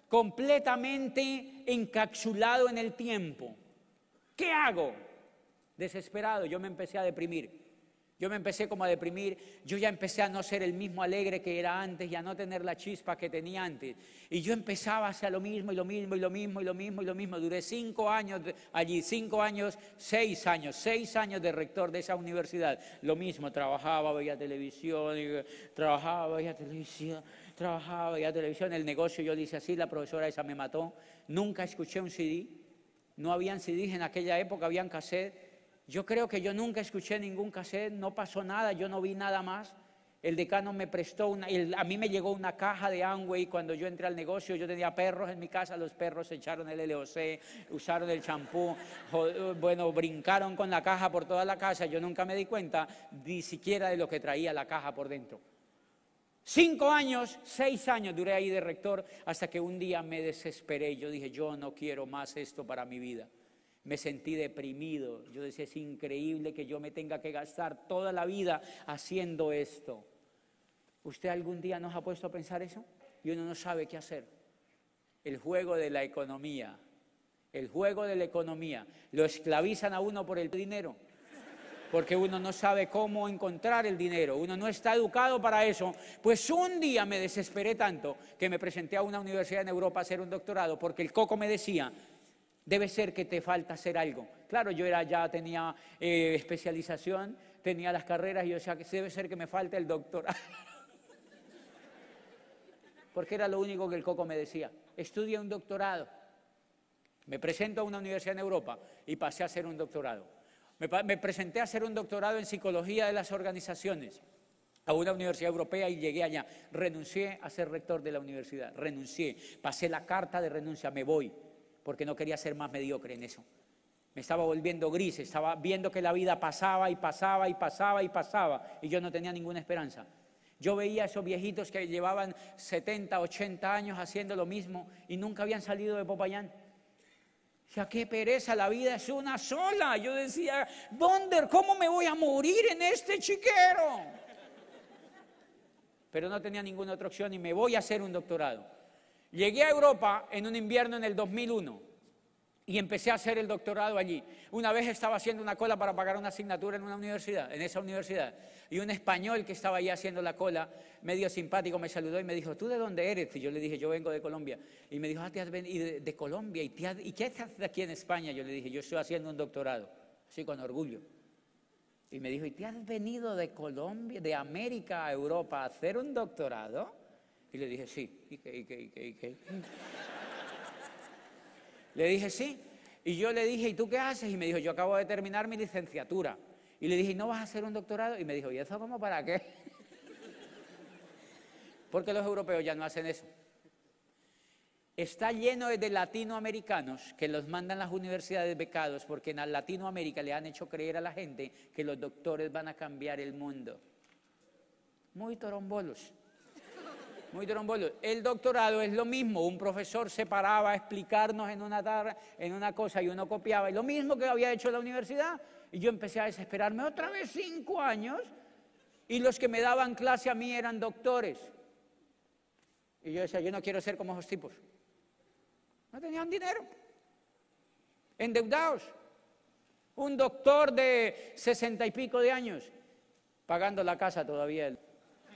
completamente encapsulado en el tiempo. ¿Qué hago? Desesperado, yo me empecé a deprimir. Yo me empecé como a deprimir, yo ya empecé a no ser el mismo alegre que era antes y a no tener la chispa que tenía antes. Y yo empezaba a hacer lo mismo y lo mismo y lo mismo y lo mismo y lo mismo. Duré cinco años allí, cinco años, seis años, seis años de rector de esa universidad. Lo mismo, trabajaba, veía televisión, trabajaba, veía televisión, trabajaba, veía televisión. El negocio yo le hice así, la profesora esa me mató. Nunca escuché un C D, no habían C Ds en aquella época, habían cassette. Yo creo que yo nunca escuché ningún cassette, no pasó nada, yo no vi nada más. El decano me prestó, una, el, a mí me llegó una caja de Amway cuando yo entré al negocio. Yo tenía perros en mi casa, los perros echaron el L O C, usaron el champú, bueno, brincaron con la caja por toda la casa. Yo nunca me di cuenta ni siquiera de lo que traía la caja por dentro. Cinco años, seis años duré ahí de rector hasta que un día me desesperé. Yo dije, yo no quiero más esto para mi vida. Me sentí deprimido. Yo decía, es increíble que yo me tenga que gastar toda la vida haciendo esto. ¿Usted algún día nos ha puesto a pensar eso? Y uno no sabe qué hacer. El juego de la economía. El juego de la economía. Lo esclavizan a uno por el dinero. Porque uno no sabe cómo encontrar el dinero. Uno no está educado para eso. Pues un día me desesperé tanto que me presenté a una universidad en Europa a hacer un doctorado porque el coco me decía... Debe ser que te falta hacer algo. Claro, yo era, ya tenía eh, especialización, tenía las carreras y yo decía que debe ser que me falta el doctorado. Porque era lo único que el coco me decía. Estudia un doctorado. Me presento a una universidad en Europa y pasé a hacer un doctorado. Me, me presenté a hacer un doctorado en psicología de las organizaciones a una universidad europea y llegué allá. Renuncié a ser rector de la universidad. Renuncié. Pasé la carta de renuncia. Me voy. Porque no quería ser más mediocre en eso. Me estaba volviendo gris, estaba viendo que la vida pasaba y pasaba y pasaba y pasaba y yo no tenía ninguna esperanza. Yo veía a esos viejitos que llevaban setenta, ochenta años haciendo lo mismo y nunca habían salido de Popayán. O sea, qué pereza, la vida es una sola. Yo decía, ¿dónde, cómo me voy a morir en este chiquero? Pero no tenía ninguna otra opción y me voy a hacer un doctorado. Llegué a Europa en un invierno en el dos mil uno y empecé a hacer el doctorado allí. Una vez estaba haciendo una cola para pagar una asignatura en una universidad, en esa universidad, y un español que estaba allí haciendo la cola, medio simpático, me saludó y me dijo, ¿tú de dónde eres? Y yo le dije, yo vengo de Colombia. Y me dijo, ah, ¿te has venido de, de Colombia? ¿Y, te has, ¿Y qué haces aquí en España? Yo le dije, yo estoy haciendo un doctorado, así con orgullo. Y me dijo, ¿y te has venido de Colombia, de América a Europa a hacer un doctorado? Y le dije, sí. ¿Y qué, y qué, y qué, y qué? Le dije, sí. Y yo le dije, ¿y tú qué haces? Y me dijo, yo acabo de terminar mi licenciatura. Y le dije, ¿no vas a hacer un doctorado? Y me dijo, ¿y eso cómo para qué? Porque los europeos ya no hacen eso. Está lleno de latinoamericanos que los mandan las universidades becados porque en Latinoamérica le han hecho creer a la gente que los doctores van a cambiar el mundo. Muy torombolos. muy trombolo. El doctorado es lo mismo, un profesor se paraba a explicarnos en una, tar en una cosa y uno copiaba, y lo mismo que había hecho en la universidad, y yo empecé a desesperarme otra vez cinco años, y los que me daban clase a mí eran doctores. Y yo decía, yo no quiero ser como esos tipos. No tenían dinero, endeudados. Un doctor de sesenta y pico de años, pagando la casa todavía él.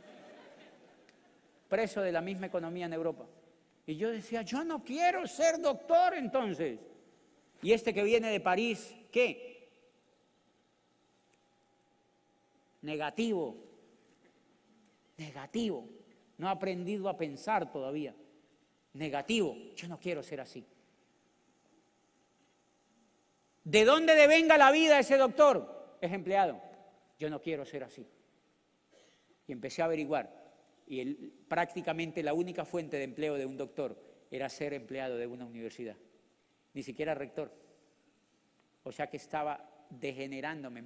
Preso de la misma economía en Europa. Y yo decía, yo no quiero ser doctor entonces. Y este que viene de París, ¿qué? Negativo. Negativo. No ha aprendido a pensar todavía. Negativo. Yo no quiero ser así. ¿De dónde devenga la vida ese doctor? Es empleado. Yo no quiero ser así. Y empecé a averiguar. Y el, prácticamente la única fuente de empleo de un doctor era ser empleado de una universidad. Ni siquiera rector. O sea que estaba degenerándome.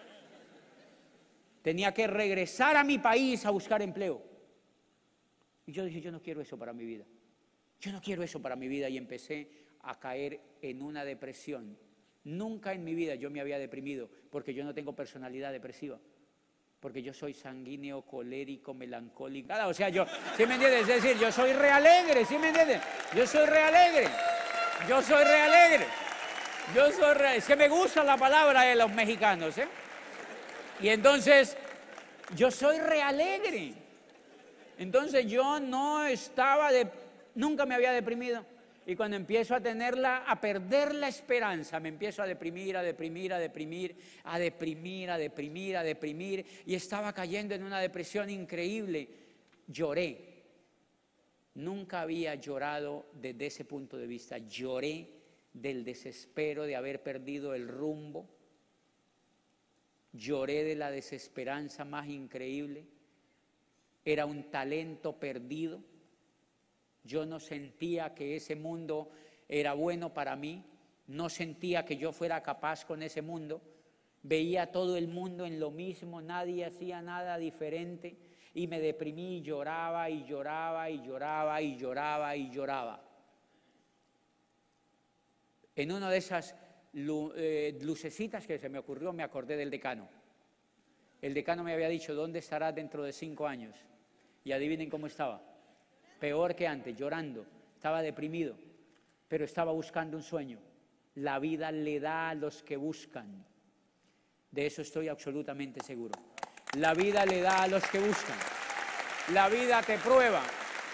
Tenía que regresar a mi país a buscar empleo. Y yo dije, yo no quiero eso para mi vida. Yo no quiero eso para mi vida. Y empecé a caer en una depresión. Nunca en mi vida yo me había deprimido, porque yo no tengo personalidad depresiva. Porque yo soy sanguíneo, colérico, melancólico. O sea, yo, ¿sí me entiendes? Es decir, yo soy realegre, ¿sí me entiendes? Yo soy realegre. Yo soy realegre. Yo soy re... Es que me gusta la palabra de los mexicanos, ¿eh? Y entonces, yo soy realegre. Entonces yo no estaba de... Nunca me había deprimido. Y cuando empiezo a tenerla, a perder la esperanza, me empiezo a deprimir, a deprimir, a deprimir, a deprimir, a deprimir, a deprimir, y estaba cayendo en una depresión increíble. Lloré. Nunca había llorado desde ese punto de vista. Lloré del desespero de haber perdido el rumbo. Lloré de la desesperanza más increíble. Era un talento perdido. Yo no sentía que ese mundo era bueno para mí, no sentía que yo fuera capaz con ese mundo, veía a todo el mundo en lo mismo, nadie hacía nada diferente y me deprimí y lloraba y lloraba y lloraba y lloraba y lloraba. En una de esas lu eh, lucecitas que se me ocurrió me acordé del decano. El decano me había dicho, ¿dónde estarás dentro de cinco años? Y adivinen cómo estaba. Peor que antes, llorando, estaba deprimido, pero estaba buscando un sueño. La vida le da a los que buscan. De eso estoy absolutamente seguro. La vida le da a los que buscan. La vida te prueba.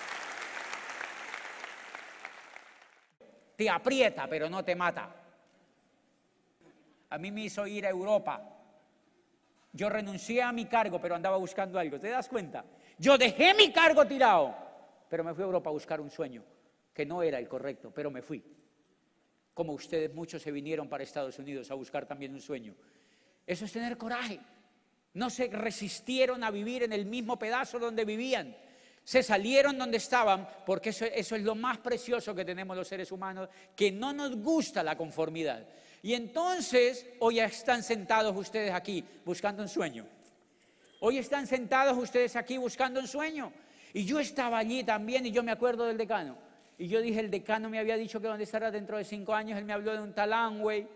Te aprieta, pero no te mata. A mí me hizo ir a Europa. Yo renuncié a mi cargo, pero andaba buscando algo. ¿Te das cuenta? Yo dejé mi cargo tirado. Pero me fui a Europa a buscar un sueño, que no era el correcto, pero me fui. Como ustedes, muchos se vinieron para Estados Unidos a buscar también un sueño. Eso es tener coraje. No se resistieron a vivir en el mismo pedazo donde vivían. Se salieron donde estaban, porque eso, eso es lo más precioso que tenemos los seres humanos, que no nos gusta la conformidad. Y entonces, hoy están sentados ustedes aquí buscando un sueño. Hoy están sentados ustedes aquí buscando un sueño. Y yo estaba allí también y yo me acuerdo del decano. Y yo dije, el decano me había dicho que dónde estará dentro de cinco años. Él me habló de un tal Amway.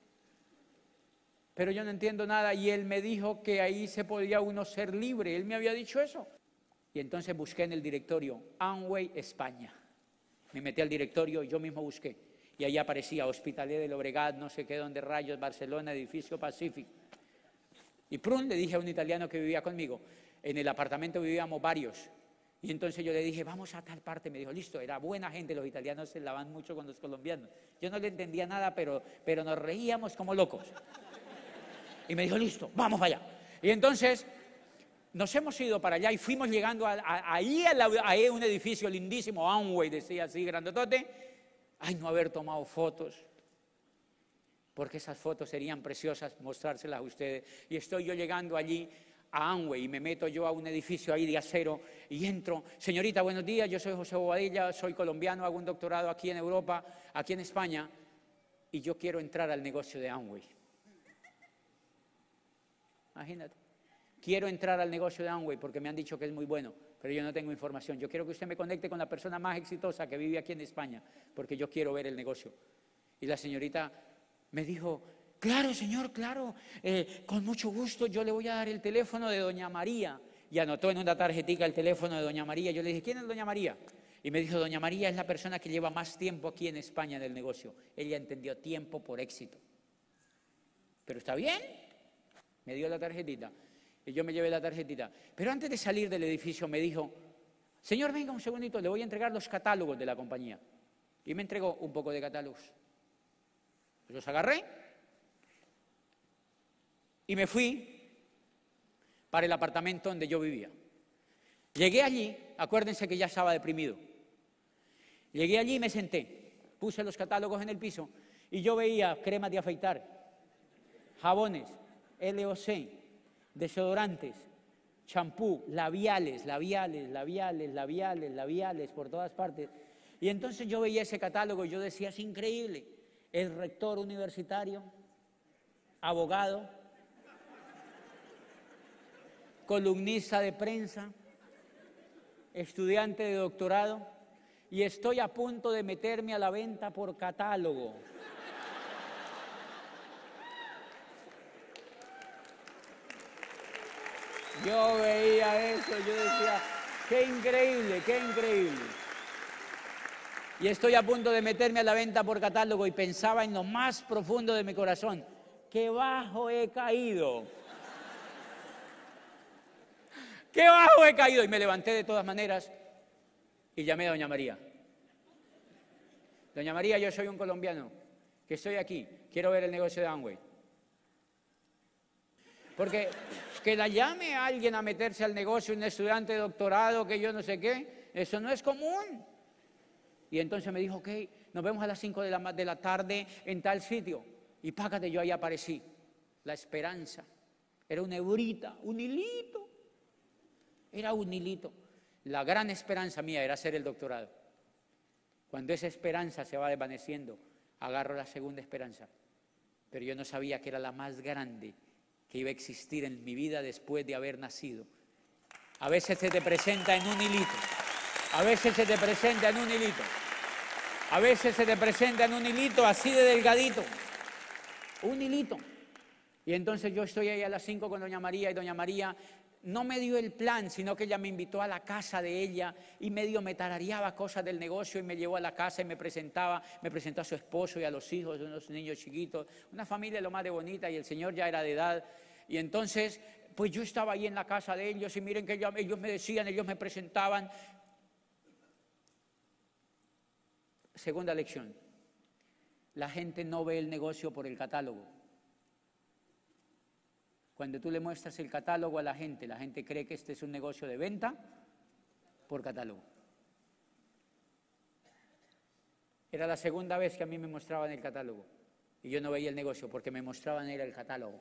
Pero yo no entiendo nada. Y él me dijo que ahí se podía uno ser libre. Él me había dicho eso. Y entonces busqué en el directorio Amway España. Me metí al directorio y yo mismo busqué. Y ahí aparecía Hospitalet de Llobregat, no sé qué, donde rayos, Barcelona, edificio Pacific. Y prun, le dije a un italiano que vivía conmigo. En el apartamento vivíamos varios. Y entonces yo le dije, vamos a tal parte. Me dijo, listo, era buena gente, los italianos se lavan mucho con los colombianos. Yo no le entendía nada, pero, pero nos reíamos como locos. Y me dijo, listo, vamos allá. Y entonces nos hemos ido para allá y fuimos llegando a, a, ahí a, la, a un edificio lindísimo, Amway, decía así, grandotote. Ay, no haber tomado fotos, porque esas fotos serían preciosas mostrárselas a ustedes. Y estoy yo llegando allí a Amway y me meto yo a un edificio ahí de acero y entro. Señorita, buenos días, yo soy José Bobadilla, soy colombiano, hago un doctorado aquí en Europa, aquí en España, y yo quiero entrar al negocio de Amway. Imagínate. quiero entrar al negocio de Amway porque me han dicho que es muy bueno, pero yo no tengo información. Yo quiero que usted me conecte con la persona más exitosa que vive aquí en España, porque yo quiero ver el negocio. Y la señorita me dijo, claro, señor, claro, eh, con mucho gusto yo le voy a dar el teléfono de doña María. Y anotó en una tarjetita el teléfono de doña María. Yo le dije, ¿quién es doña María? Y me dijo, doña María es la persona que lleva más tiempo aquí en España en el negocio. Ella entendió tiempo por éxito. ¿Pero está bien? Me dio la tarjetita. Y yo me llevé la tarjetita. Pero antes de salir del edificio me dijo, señor, venga un segundito, le voy a entregar los catálogos de la compañía. Y me entregó un poco de catálogos. Los agarré y me fui para el apartamento donde yo vivía. Llegué allí, acuérdense que ya estaba deprimido. Llegué allí y me senté, puse los catálogos en el piso y yo veía cremas de afeitar, jabones, L O C, desodorantes, champú, labiales, labiales, labiales, labiales, labiales, por todas partes. Y entonces yo veía ese catálogo y yo decía, es increíble, el rector universitario, abogado, columnista de prensa, estudiante de doctorado, y estoy a punto de meterme a la venta por catálogo. Yo veía eso, yo decía, qué increíble, qué increíble. Y estoy a punto de meterme a la venta por catálogo y pensaba en lo más profundo de mi corazón, qué bajo he caído. ¡Qué bajo he caído! Y me levanté de todas maneras y llamé a doña María. Doña María, yo soy un colombiano que estoy aquí, quiero ver el negocio de Amway. Porque que la llame a alguien a meterse al negocio, un estudiante de doctorado, que yo no sé qué, eso no es común. Y entonces me dijo, ok, nos vemos a las cinco de la, de la tarde en tal sitio. Y págate, yo ahí aparecí. La esperanza. Era una hebrita, un hilito. Era un hilito. La gran esperanza mía era hacer el doctorado. Cuando esa esperanza se va desvaneciendo, agarro la segunda esperanza. Pero yo no sabía que era la más grande que iba a existir en mi vida después de haber nacido. A veces se te presenta en un hilito. A veces se te presenta en un hilito. A veces se te presenta en un hilito así de delgadito. Un hilito. Y entonces yo estoy ahí a las cinco con doña María y doña María no me dio el plan, sino que ella me invitó a la casa de ella y medio me tarareaba cosas del negocio y me llevó a la casa y me presentaba, me presentó a su esposo y a los hijos de unos niños chiquitos, una familia lo más de bonita y el señor ya era de edad. Y entonces, pues yo estaba ahí en la casa de ellos y miren que ellos, ellos me decían, ellos me presentaban. Segunda lección, la gente no ve el negocio por el catálogo. Cuando tú le muestras el catálogo a la gente, la gente cree que este es un negocio de venta por catálogo. Era la segunda vez que a mí me mostraban el catálogo y yo no veía el negocio porque me mostraban era el catálogo.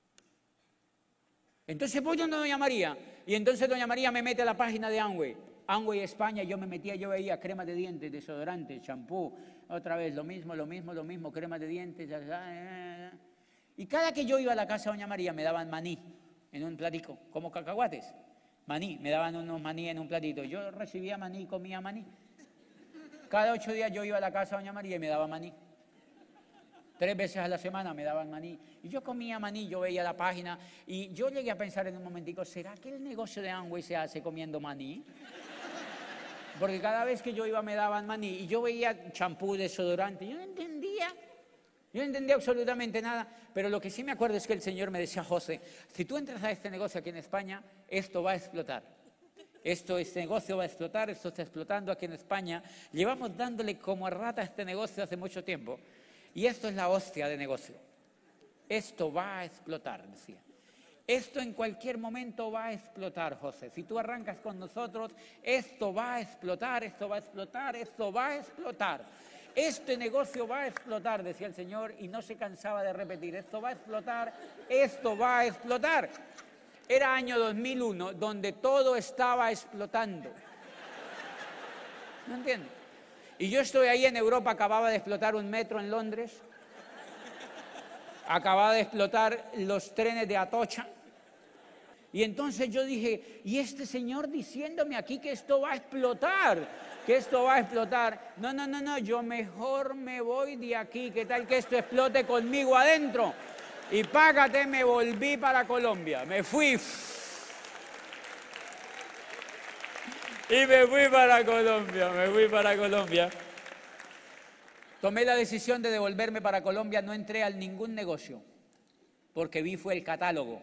Entonces voy donde doña María y entonces doña María me mete a la página de Amway. Amway España, yo me metía, yo veía cremas de dientes, desodorantes, champú, otra vez lo mismo, lo mismo, lo mismo, cremas de dientes. Ya, ya, ya, ya. Y cada que yo iba a la casa de doña María me daban maní en un platico, como cacahuates. Maní, me daban unos maní en un platito. Yo recibía maní y comía maní. Cada ocho días yo iba a la casa de doña María y me daba maní. Tres veces a la semana me daban maní. Y yo comía maní, yo veía la página y yo llegué a pensar en un momentico, ¿será que el negocio de Amway se hace comiendo maní? Porque cada vez que yo iba me daban maní y yo veía champú, desodorante, yo no entendía. Yo no entendía absolutamente nada, pero lo que sí me acuerdo es que el Señor me decía, José, si tú entras a este negocio aquí en España, esto va a explotar. Esto, este negocio va a explotar, esto está explotando aquí en España. Llevamos dándole como a rata a este negocio hace mucho tiempo. Y esto es la hostia de negocio. Esto va a explotar, decía. Esto en cualquier momento va a explotar, José. Si tú arrancas con nosotros, esto va a explotar, esto va a explotar, esto va a explotar. Este negocio va a explotar, decía el Señor, y no se cansaba de repetir, esto va a explotar, esto va a explotar. Era año dos mil uno, donde todo estaba explotando. ¿No entiendes? Y yo estoy ahí en Europa, acababa de explotar un metro en Londres, acababa de explotar los trenes de Atocha, Y entonces yo dije, ¿y este señor diciéndome aquí que esto va a explotar? Que esto va a explotar. No, no, no, no, yo mejor me voy de aquí. ¿Qué tal que esto explote conmigo adentro? Y págate, me volví para Colombia. Me fui. Y me fui para Colombia, me fui para Colombia. Tomé la decisión de devolverme para Colombia, no entré a ningún negocio, porque vi fue el catálogo.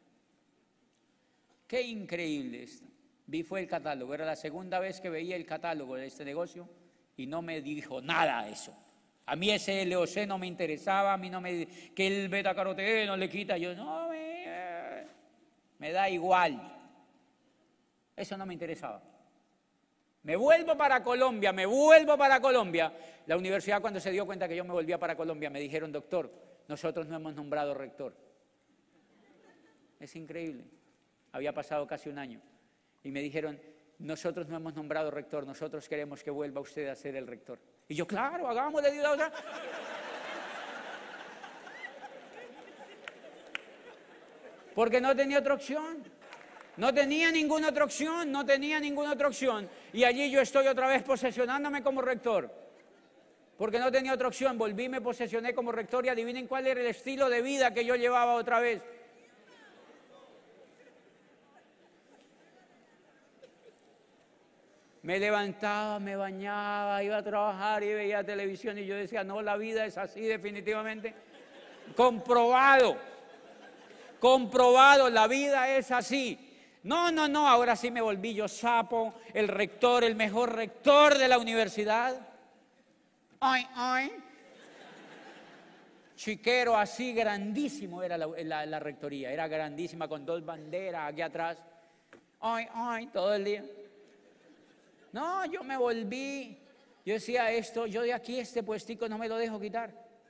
Qué increíble esto. Vi fue el catálogo, era la segunda vez que veía el catálogo de este negocio y no me dijo nada de eso. A mí ese L O C no me interesaba, a mí no me... que el betacaroteno le quita, yo no, me, me da igual. Eso no me interesaba. Me vuelvo para Colombia, me vuelvo para Colombia. La universidad, cuando se dio cuenta que yo me volvía para Colombia, me dijeron, doctor, nosotros no hemos nombrado rector. Es increíble. Había pasado casi un año. Y me dijeron, nosotros no hemos nombrado rector, nosotros queremos que vuelva usted a ser el rector. Y yo, claro, hagámosle de otra. Porque no tenía otra opción. No tenía ninguna otra opción, no tenía ninguna otra opción. Y allí yo estoy otra vez posesionándome como rector. Porque no tenía otra opción, volví, me posesioné como rector y adivinen cuál era el estilo de vida que yo llevaba otra vez. Me levantaba, me bañaba, iba a trabajar y veía televisión y yo decía, no, la vida es así definitivamente. Comprobado, comprobado, la vida es así. No, no, no, ahora sí me volví yo sapo, el rector, el mejor rector de la universidad. Ay, ay. Chiquero así, grandísimo era la, la, la rectoría, era grandísima con dos banderas aquí atrás. Ay, ay, todo el día. No, yo me volví, yo decía esto, yo de aquí este puestico no me lo dejo quitar.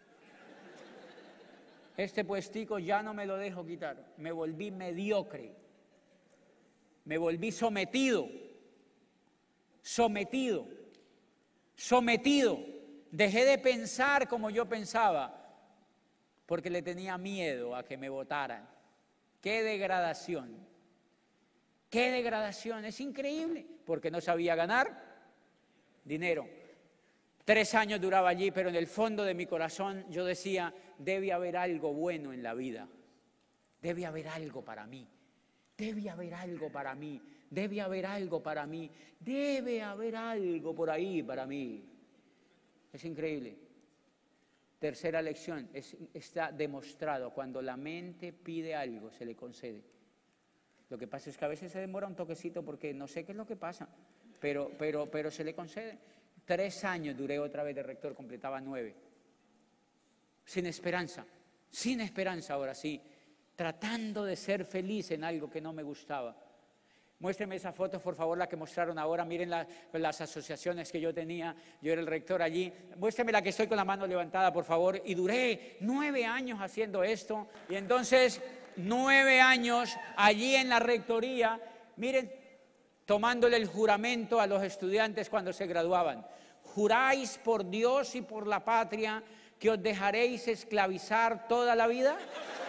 Este puestico ya no me lo dejo quitar. Me volví mediocre. Me volví sometido, sometido, sometido. Dejé de pensar como yo pensaba, porque le tenía miedo a que me votaran. ¡Qué degradación! ¡Qué degradación! Es increíble, porque no sabía ganar dinero. Tres años duraba allí, pero en el fondo de mi corazón yo decía, debe haber algo bueno en la vida. Debe haber algo para mí. Debe haber algo para mí, debe haber algo para mí, debe haber algo por ahí para mí. Es increíble. Tercera lección, es, está demostrado, cuando la mente pide algo, se le concede. Lo que pasa es que a veces se demora un toquecito porque no sé qué es lo que pasa, pero, pero, pero se le concede. Tres años duré otra vez de rector, completaba nueve. Sin esperanza, sin esperanza ahora sí. Tratando de ser feliz en algo que no me gustaba. Muéstrenme esa foto, por favor, la que mostraron ahora. Miren la, las asociaciones que yo tenía. Yo era el rector allí. Muéstrenme la que estoy con la mano levantada, por favor. Y duré nueve años haciendo esto. Y entonces, nueve años allí en la rectoría. Miren, tomándole el juramento a los estudiantes cuando se graduaban. ¿Juráis por Dios y por la patria que os dejaréis esclavizar toda la vida?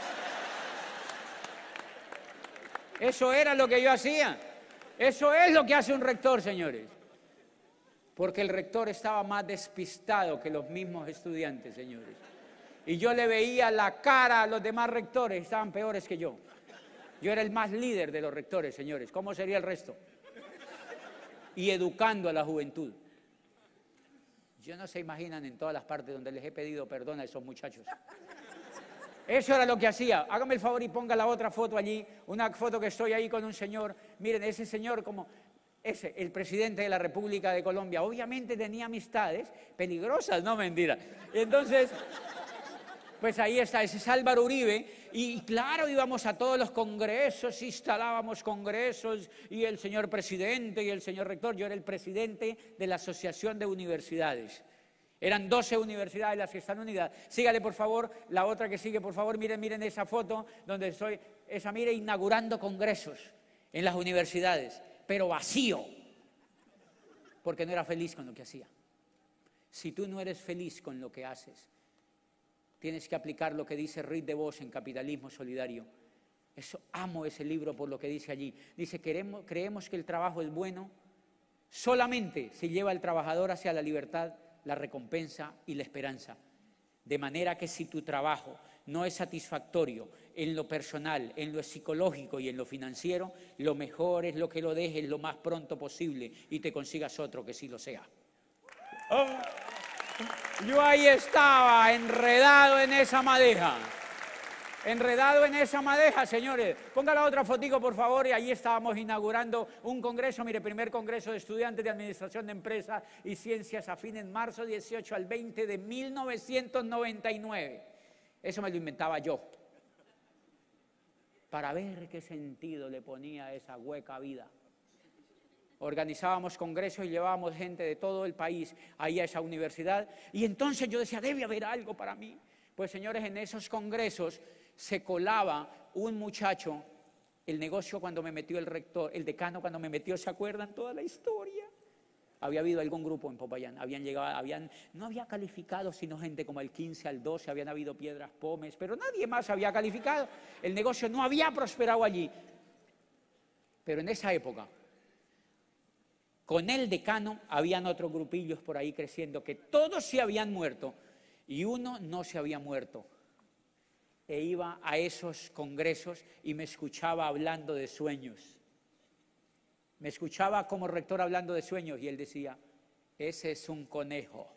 Eso era lo que yo hacía. Eso es lo que hace un rector, señores. Porque el rector estaba más despistado que los mismos estudiantes, señores. Y yo le veía la cara a los demás rectores, estaban peores que yo. Yo era el más líder de los rectores, señores. ¿Cómo sería el resto? Y educando a la juventud. Yo no se imaginan en todas las partes donde les he pedido perdón a esos muchachos. Eso era lo que hacía. Hágame el favor y ponga la otra foto allí, una foto que estoy ahí con un señor. Miren, ese señor como, ese, el presidente de la República de Colombia, obviamente tenía amistades peligrosas, no mentira. Y entonces, pues ahí está, ese es Álvaro Uribe. Y claro, íbamos a todos los congresos, instalábamos congresos, y el señor presidente y el señor rector. Yo era el presidente de la Asociación de Universidades. Eran doce universidades las que están unidas. Sígale, por favor, la otra que sigue, por favor. Miren, miren esa foto donde estoy, esa, mire, inaugurando congresos en las universidades, pero vacío, porque no era feliz con lo que hacía. Si tú no eres feliz con lo que haces, tienes que aplicar lo que dice Ruiz de Vos en Capitalismo Solidario. Eso, amo ese libro por lo que dice allí. Dice, queremos, creemos que el trabajo es bueno solamente si lleva al trabajador hacia la libertad, la recompensa y la esperanza. De manera que si tu trabajo no es satisfactorio en lo personal, en lo psicológico y en lo financiero, lo mejor es lo que lo dejes lo más pronto posible y te consigas otro que sí lo sea. Oh, yo ahí estaba, enredado en esa madeja. Enredado en esa madeja, señores. Ponga la otra fotico, por favor, y allí estábamos inaugurando un congreso, mire, primer congreso de estudiantes de Administración de Empresas y Ciencias Afines, marzo dieciocho al veinte de mil novecientos noventa y nueve. Eso me lo inventaba yo, para ver qué sentido le ponía a esa hueca vida. Organizábamos congresos y llevábamos gente de todo el país ahí a esa universidad, y entonces yo decía, debe haber algo para mí. Pues, señores, en esos congresos se colaba un muchacho, el negocio cuando me metió el rector, el decano cuando me metió, ¿se acuerdan toda la historia? Había habido algún grupo en Popayán, habían llegado, habían, no había calificado sino gente como el quince al doce, habían habido Piedras Pómez, pero nadie más había calificado, el negocio no había prosperado allí. Pero en esa época, con el decano, habían otros grupillos por ahí creciendo, que todos se habían muerto y uno no se había muerto. E iba a esos congresos y me escuchaba hablando de sueños. Me escuchaba como rector hablando de sueños y él decía, ese es un conejo.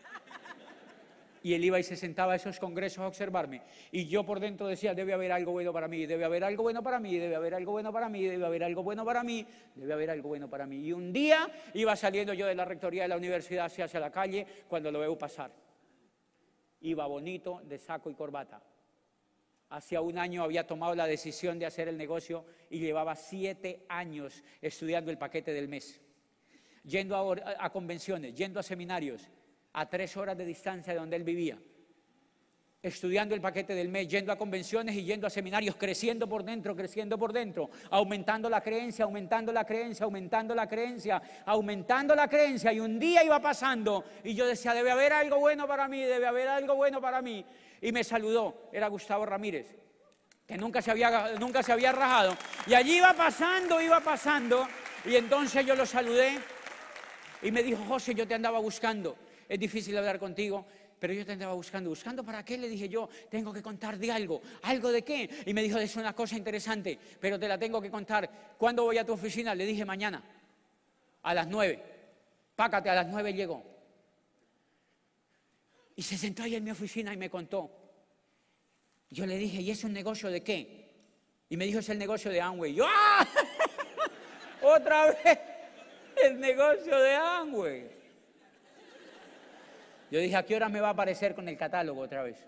Y él iba y se sentaba a esos congresos a observarme. Y yo por dentro decía, debe haber algo bueno para mí, debe haber algo bueno para mí, debe haber algo bueno para mí, debe haber algo bueno para mí, debe haber algo bueno para mí. Y un día iba saliendo yo de la rectoría de la universidad hacia, hacia la calle cuando lo veo pasar. Iba bonito, de saco y corbata. Hacía un año había tomado la decisión de hacer el negocio y llevaba siete años estudiando el paquete del mes. Yendo a, a convenciones, yendo a seminarios, a tres horas de distancia de donde él vivía. Estudiando el paquete del mes, yendo a convenciones y yendo a seminarios, creciendo por dentro, creciendo por dentro, aumentando la creencia, aumentando la creencia, aumentando la creencia, aumentando la creencia. Y un día iba pasando y yo decía, debe haber algo bueno para mí, debe haber algo bueno para mí. Y me saludó, era Gustavo Ramírez, que nunca se había, nunca se había rajado. Y allí iba pasando, iba pasando, y entonces yo lo saludé y me dijo, José, yo te andaba buscando, es difícil hablar contigo, pero yo te andaba buscando. ¿Buscando para qué? Le dije yo, tengo que contar de algo. ¿Algo de qué? Y me dijo, es una cosa interesante, pero te la tengo que contar. ¿Cuándo voy a tu oficina? Le dije, mañana, a las nueve. Pácate, a las nueve llegó. Y se sentó ahí en mi oficina y me contó. Yo le dije, ¿y es un negocio de qué? Y me dijo, es el negocio de Amway. Yo, ¡ah! Otra vez, el negocio de Amway. Yo dije, ¿a qué hora me va a aparecer con el catálogo otra vez?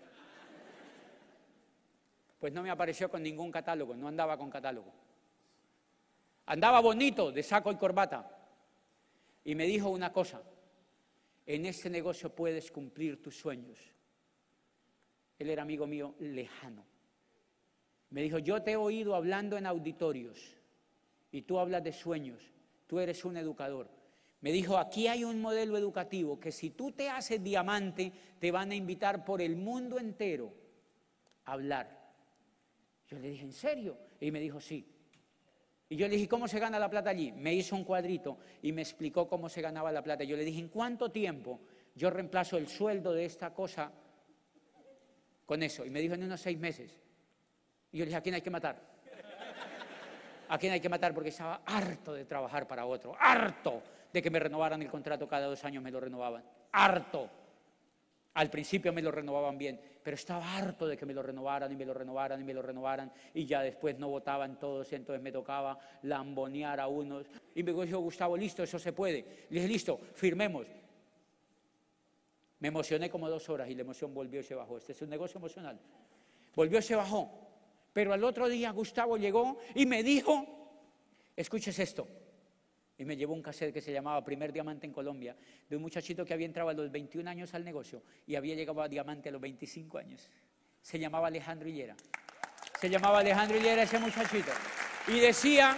Pues no me apareció con ningún catálogo, no andaba con catálogo. Andaba bonito, de saco y corbata. Y me dijo una cosa, en este negocio puedes cumplir tus sueños. Él era amigo mío lejano. Me dijo, yo te he oído hablando en auditorios y tú hablas de sueños, tú eres un educador. Me dijo, aquí hay un modelo educativo que si tú te haces diamante, te van a invitar por el mundo entero a hablar. Yo le dije, ¿en serio? Y me dijo, sí. Y yo le dije, ¿cómo se gana la plata allí? Me hizo un cuadrito y me explicó cómo se ganaba la plata. Yo le dije, ¿en cuánto tiempo yo reemplazo el sueldo de esta cosa con eso? Y me dijo, en unos seis meses. Y yo le dije, ¿a quién hay que matar? ¿A quién hay que matar? Porque estaba harto de trabajar para otro, harto de que me renovaran el contrato cada dos años, me lo renovaban, harto. Al principio me lo renovaban bien, pero estaba harto de que me lo renovaran y me lo renovaran y me lo renovaran y ya después no votaban todos y entonces me tocaba lambonear a unos. Y me dijo, Gustavo, listo, eso se puede. Le dije, listo, firmemos. Me emocioné como dos horas y la emoción volvió y se bajó. Este es un negocio emocional. Volvió y se bajó. Pero al otro día Gustavo llegó y me dijo, escuches esto. Y me llevó un cassette que se llamaba Primer Diamante en Colombia, de un muchachito que había entrado a los veintiún años al negocio y había llegado a diamante a los veinticinco años. Se llamaba Alejandro Hillera. Se llamaba Alejandro Hillera ese muchachito. Y decía,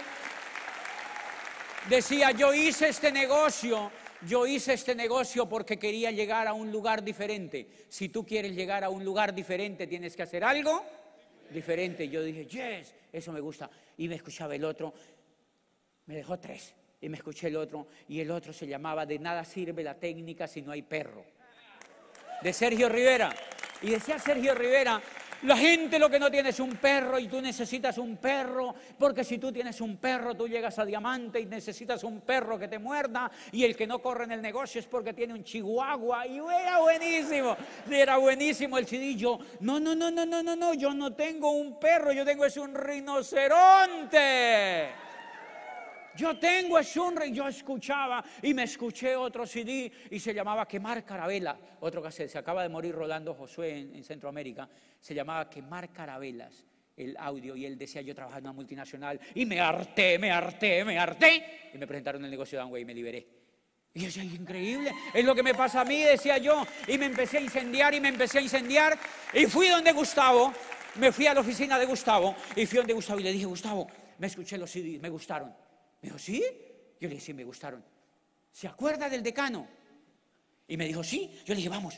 decía, yo hice este negocio, yo hice este negocio porque quería llegar a un lugar diferente. Si tú quieres llegar a un lugar diferente, tienes que hacer algo diferente. Yo dije, yes, eso me gusta. Y me escuchaba el otro, me dejó tres. Y me escuché el otro, y el otro se llamaba De nada sirve la técnica si no hay perro, de Sergio Rivera. Y decía Sergio Rivera, la gente lo que no tiene es un perro y tú necesitas un perro, porque si tú tienes un perro tú llegas a diamante y necesitas un perro que te muerda, y el que no corre en el negocio es porque tiene un chihuahua. Y era buenísimo, era buenísimo el chidillo. No, no, no, no, no, no, no, yo no tengo un perro, yo tengo es un rinoceronte. Yo tengo es un rey. Yo escuchaba y me escuché otro C D y se llamaba Quemar Carabelas. Otro cassette, se acaba de morir Rolando Josué en, en Centroamérica. Se llamaba Quemar Carabelas, el audio. Y él decía, yo trabajaba en una multinacional y me harté, me harté, me harté. Y me presentaron el negocio de Amway y me liberé. Y yo decía, increíble, es lo que me pasa a mí, decía yo. Y me empecé a incendiar y me empecé a incendiar. Y fui donde Gustavo, me fui a la oficina de Gustavo. Y fui donde Gustavo y le dije, Gustavo, me escuché los C Ds, me gustaron. Me dijo, ¿sí? Yo le dije, sí, me gustaron. ¿Se acuerda del decano? Y me dijo, sí. Yo le dije, vamos.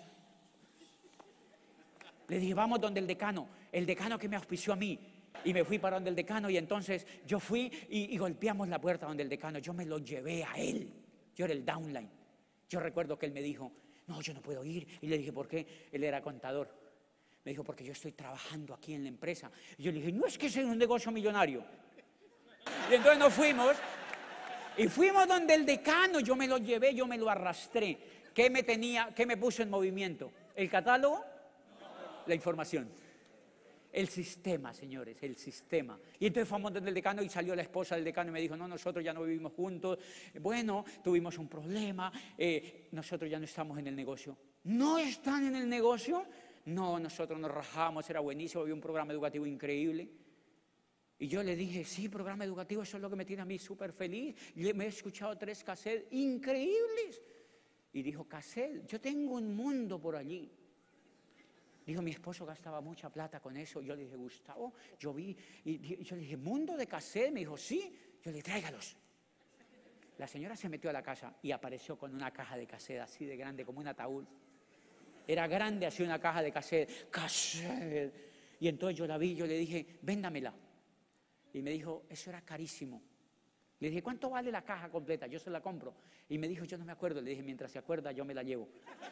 Le dije, vamos donde el decano. El decano que me auspició a mí. Y me fui para donde el decano y entonces yo fui y, y golpeamos la puerta donde el decano. Yo me lo llevé a él. Yo era el downline. Yo recuerdo que él me dijo, no, yo no puedo ir. Y le dije, ¿por qué? Él era contador. Me dijo, porque yo estoy trabajando aquí en la empresa. Y yo le dije, no es que sea un negocio millonario. Y entonces nos fuimos, y fuimos donde el decano, yo me lo llevé, yo me lo arrastré. ¿Qué me tenía, qué me puso en movimiento? ¿El catálogo? La información. El sistema, señores, el sistema. Y entonces fuimos donde el decano y salió la esposa del decano y me dijo, no, nosotros ya no vivimos juntos. Bueno, tuvimos un problema, eh, nosotros ya no estamos en el negocio. ¿No están en el negocio? No, nosotros nos rajamos, era buenísimo, había un programa educativo increíble. Y yo le dije, sí, programa educativo, eso es lo que me tiene a mí súper feliz. Y me he escuchado tres cassettes increíbles. Y dijo, cassette, yo tengo un mundo por allí. Dijo, mi esposo gastaba mucha plata con eso. Yo le dije, Gustavo, yo vi, y yo le dije, ¿mundo de cassette? Me dijo, sí. Yo le dije, tráigalos. La señora se metió a la casa y apareció con una caja de cassette así de grande, como un ataúd. Era grande así una caja de cassette. Cassette. Y entonces yo la vi, yo le dije, véndamela. Y me dijo, eso era carísimo. Le dije, ¿cuánto vale la caja completa? Yo se la compro. Y me dijo, yo no me acuerdo. Le dije, mientras se acuerda, yo me la llevo.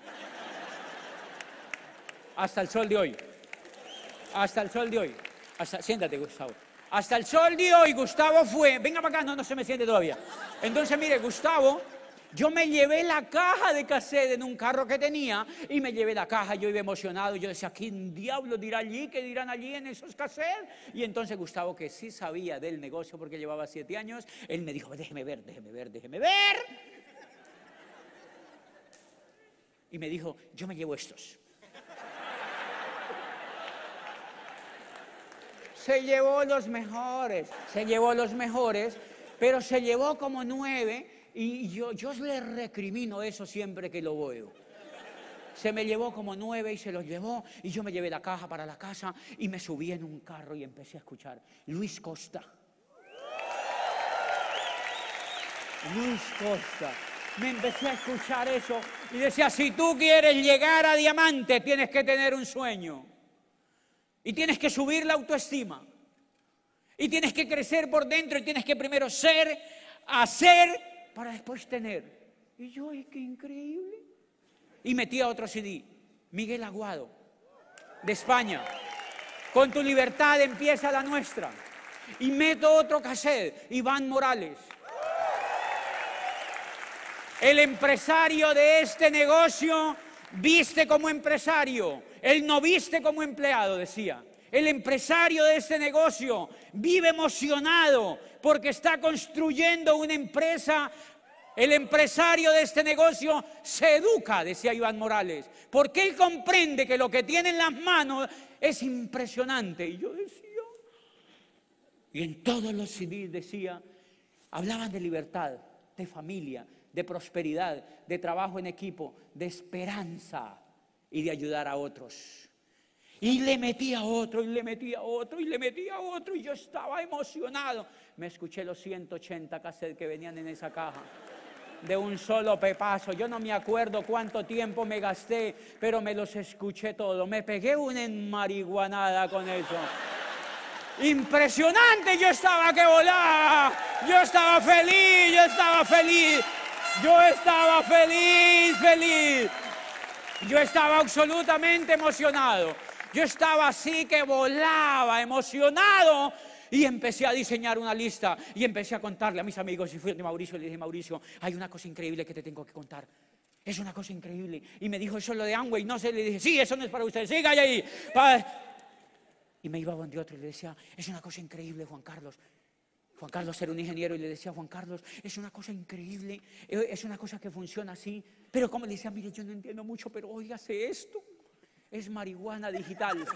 Hasta el sol de hoy. Hasta el sol de hoy. Hasta, siéntate, Gustavo. Hasta el sol de hoy, Gustavo fue... Venga para acá, no, no se me siente todavía. Entonces, mire, Gustavo... Yo me llevé la caja de cassette en un carro que tenía y me llevé la caja, yo iba emocionado, yo decía, ¿quién diablo dirá allí? ¿Qué dirán allí en esos cassettes? Y entonces Gustavo, que sí sabía del negocio porque llevaba siete años, él me dijo, déjeme ver, déjeme ver, déjeme ver. Y me dijo, yo me llevo estos. Se llevó los mejores, se llevó los mejores, pero se llevó como nueve. Y yo, yo le recrimino eso siempre que lo veo. Se me llevó como nueve y se los llevó. Y yo me llevé la caja para la casa y me subí en un carro y empecé a escuchar Luis Costa. Luis Costa. Me empecé a escuchar eso y decía, si tú quieres llegar a diamante, tienes que tener un sueño. Y tienes que subir la autoestima. Y tienes que crecer por dentro y tienes que primero ser, hacer... para después tener. Y yo, ¡ay, qué increíble! Y metí a otro C D, Miguel Aguado, de España. Con tu libertad empieza la nuestra. Y meto otro cassette, Iván Morales. El empresario de este negocio viste como empresario. Él no viste como empleado, decía. El empresario de este negocio vive emocionado porque está construyendo una empresa. El empresario de este negocio se educa, decía Iván Morales, porque él comprende que lo que tiene en las manos es impresionante. Y yo decía, y en todos los C Ds decía, hablaban de libertad, de familia, de prosperidad, de trabajo en equipo, de esperanza y de ayudar a otros. Y le metí a otro, y le metí a otro, y le metí a otro, y yo estaba emocionado. Me escuché los ciento ochenta cassettes que venían en esa caja, de un solo pepazo. Yo no me acuerdo cuánto tiempo me gasté, pero me los escuché todos. Me pegué una enmarihuanada con eso. Impresionante, yo estaba que volaba, yo estaba feliz, yo estaba feliz, yo estaba feliz, feliz. Yo estaba absolutamente emocionado. Yo estaba así que volaba, emocionado. Y empecé a diseñar una lista y empecé a contarle a mis amigos. Y fui a Mauricio y le dije, Mauricio, hay una cosa increíble que te tengo que contar. Es una cosa increíble. Y me dijo, eso es lo de Amway. No sé, le dije, sí, eso no es para usted, siga ahí. Y me iba a donde otro y le decía, es una cosa increíble, Juan Carlos. Juan Carlos era un ingeniero y le decía, Juan Carlos, es una cosa increíble, es una cosa que funciona así. Pero como le decía, mire, yo no entiendo mucho, pero óigase esto, es marihuana digital.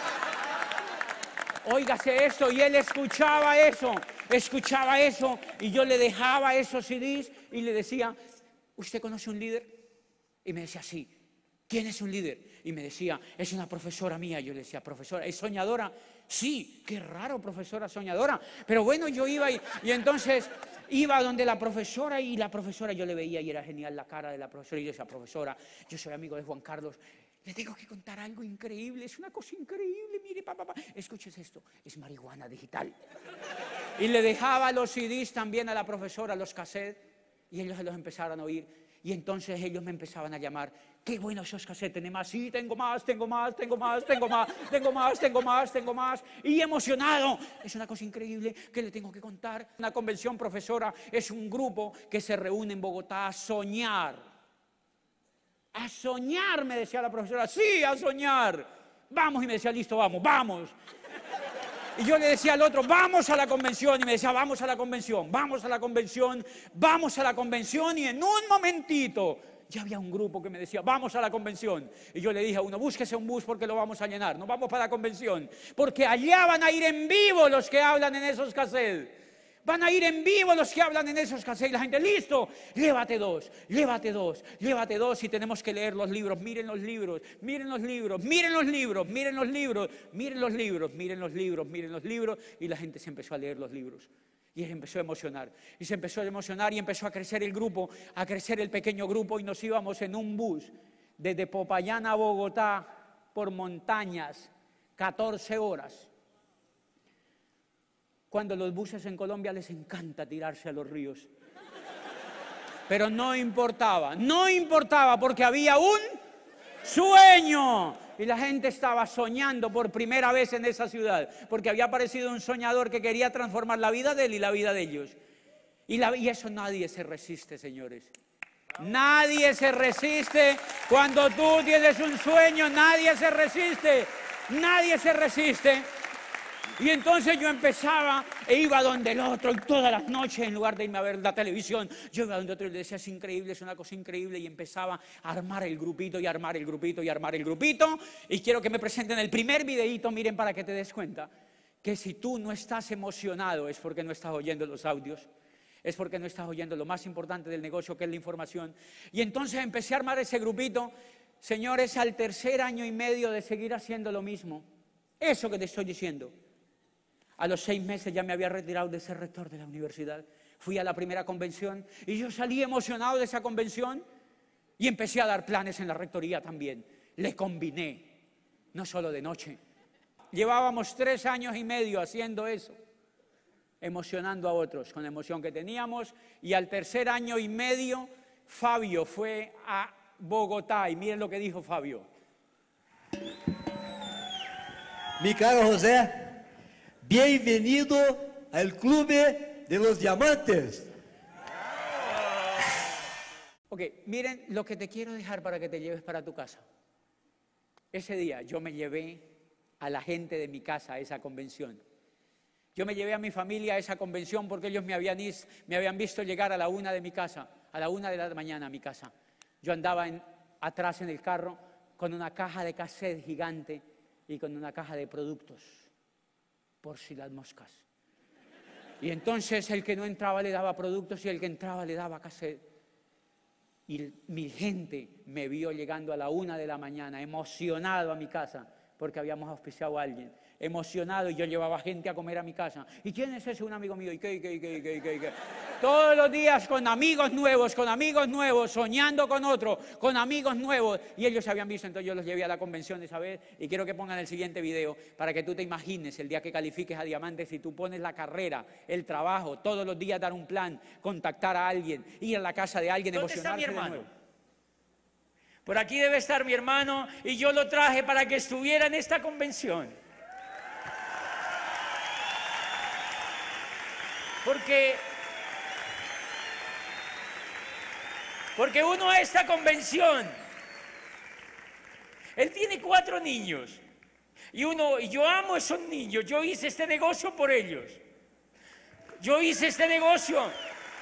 Óigase esto, y él escuchaba eso, escuchaba eso, y yo le dejaba esos C Ds y le decía, ¿usted conoce un líder? Y me decía, sí. ¿Quién es un líder? Y me decía, es una profesora mía. Yo le decía, profesora, ¿es soñadora? Sí, qué raro, profesora soñadora. Pero bueno, yo iba y, y entonces iba donde la profesora y la profesora yo le veía y era genial la cara de la profesora. Y yo decía, profesora, yo soy amigo de Juan Carlos, le tengo que contar algo increíble, es una cosa increíble, mire, papá, pa, pa. Escúchese esto, es marihuana digital. Y le dejaba los C Ds también a la profesora, los cassettes, y ellos se los empezaron a oír. Y entonces ellos me empezaban a llamar, qué bueno esos cassettes, ¿tenés más? Sí, tengo más, tengo más, tengo más, tengo más, tengo más, tengo más, tengo más. Y emocionado, es una cosa increíble que le tengo que contar. Una convención, profesora, es un grupo que se reúne en Bogotá a soñar. A soñar, me decía la profesora, sí, a soñar. Vamos, y me decía, listo, vamos, vamos. Y yo le decía al otro, vamos a la convención, y me decía, vamos a la convención, vamos a la convención, vamos a la convención, y en un momentito ya había un grupo que me decía, vamos a la convención. Y yo le dije a uno, búsquese un bus porque lo vamos a llenar, nos vamos para la convención, porque allá van a ir en vivo los que hablan en esos cassettes. Van a ir en vivo los que hablan en esos cassettes. La gente, listo, llévate dos, llévate dos, llévate dos. Y tenemos que leer los libros. Miren los libros, miren los libros, miren los libros, miren los libros, miren los libros, miren los libros, miren los libros. Y la gente se empezó a leer los libros. Y se empezó a emocionar. Y se empezó a emocionar y empezó a crecer el grupo, a crecer el pequeño grupo. Y nos íbamos en un bus desde Popayán a Bogotá por montañas, catorce horas. Cuando los buses en Colombia les encanta tirarse a los ríos. Pero no importaba, no importaba porque había un sueño. Y la gente estaba soñando por primera vez en esa ciudad. Porque había aparecido un soñador que quería transformar la vida de él y la vida de ellos. Y, la, y eso nadie se resiste, señores. Nadie se resiste. Cuando tú tienes un sueño, nadie se resiste. Nadie se resiste. Y entonces yo empezaba e iba donde el otro y todas las noches, en lugar de irme a ver la televisión, yo iba donde otro y le decía, es increíble, es una cosa increíble, y empezaba a armar el grupito y armar el grupito y armar el grupito. Y quiero que me presenten el primer videíto, miren, para que te des cuenta que si tú no estás emocionado es porque no estás oyendo los audios, es porque no estás oyendo lo más importante del negocio, que es la información. Y entonces empecé a armar ese grupito, señores, al tercer año y medio de seguir haciendo lo mismo, eso que te estoy diciendo. A los seis meses ya me había retirado de ser rector de la universidad. Fui a la primera convención y yo salí emocionado de esa convención y empecé a dar planes en la rectoría también. Le combiné, no solo de noche. Llevábamos tres años y medio haciendo eso, emocionando a otros con la emoción que teníamos. Y al tercer año y medio, Fabio fue a Bogotá y miren lo que dijo Fabio. Mi caro José, bienvenido al Club de los Diamantes. Ok, miren lo que te quiero dejar para que te lleves para tu casa. Ese día yo me llevé a la gente de mi casa a esa convención. Yo me llevé a mi familia a esa convención porque ellos me habían, me habían visto llegar a la una de mi casa, a la una de la mañana a mi casa. Yo andaba en, atrás en el carro con una caja de cassette gigante y con una caja de productos, por si las moscas. Y entonces el que no entraba le daba productos y el que entraba le daba cassette. Y mi gente me vio llegando a la una de la mañana, emocionado a mi casa, porque habíamos auspiciado a alguien. Emocionado, y yo llevaba gente a comer a mi casa. ¿Y quién es ese? Un amigo mío. ¿Y qué, y qué, y qué, y qué, y qué, y qué? Todos los días con amigos nuevos, con amigos nuevos, soñando con otro, con amigos nuevos. Y ellos se habían visto, entonces yo los llevé a la convención esa vez. Y quiero que pongan el siguiente video para que tú te imagines el día que califiques a diamante, si tú pones la carrera, el trabajo, todos los días dar un plan, contactar a alguien, ir a la casa de alguien, ¿Dónde está mi emocionarse de hermano? nuevo. Por aquí debe estar mi hermano y yo lo traje para que estuviera en esta convención. Porque, porque uno a esta convención, él tiene cuatro niños y uno, y yo amo a esos niños, yo hice este negocio por ellos. Yo hice este negocio.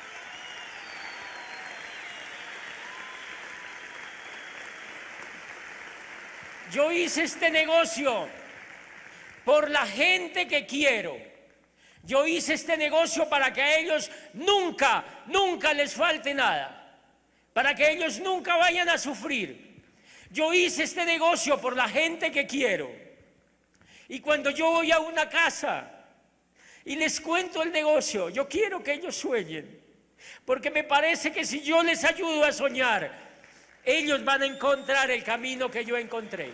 Yo hice este negocio por la gente que quiero. Yo hice este negocio para que a ellos nunca, nunca les falte nada. Para que ellos nunca vayan a sufrir. Yo hice este negocio por la gente que quiero. Y cuando yo voy a una casa y les cuento el negocio, yo quiero que ellos sueñen. Porque me parece que si yo les ayudo a soñar, ellos van a encontrar el camino que yo encontré.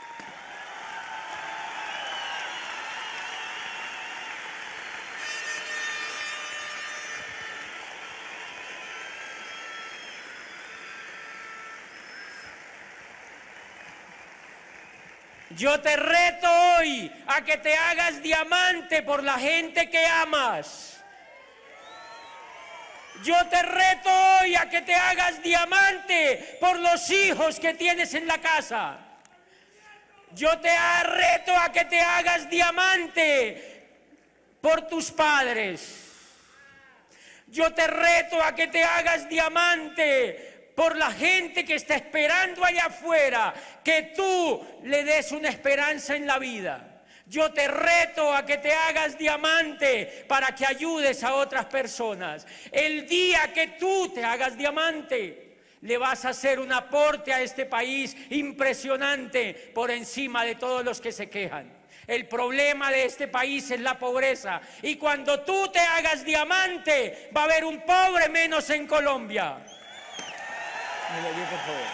Yo te reto hoy a que te hagas diamante por la gente que amas. Yo te reto hoy a que te hagas diamante por los hijos que tienes en la casa. Yo te reto a que te hagas diamante por tus padres. Yo te reto a que te hagas diamante por la gente que está esperando allá afuera, que tú le des una esperanza en la vida. Yo te reto a que te hagas diamante para que ayudes a otras personas. El día que tú te hagas diamante, le vas a hacer un aporte a este país impresionante por encima de todos los que se quejan. El problema de este país es la pobreza. Y cuando tú te hagas diamante, va a haber un pobre menos en Colombia. Por favor.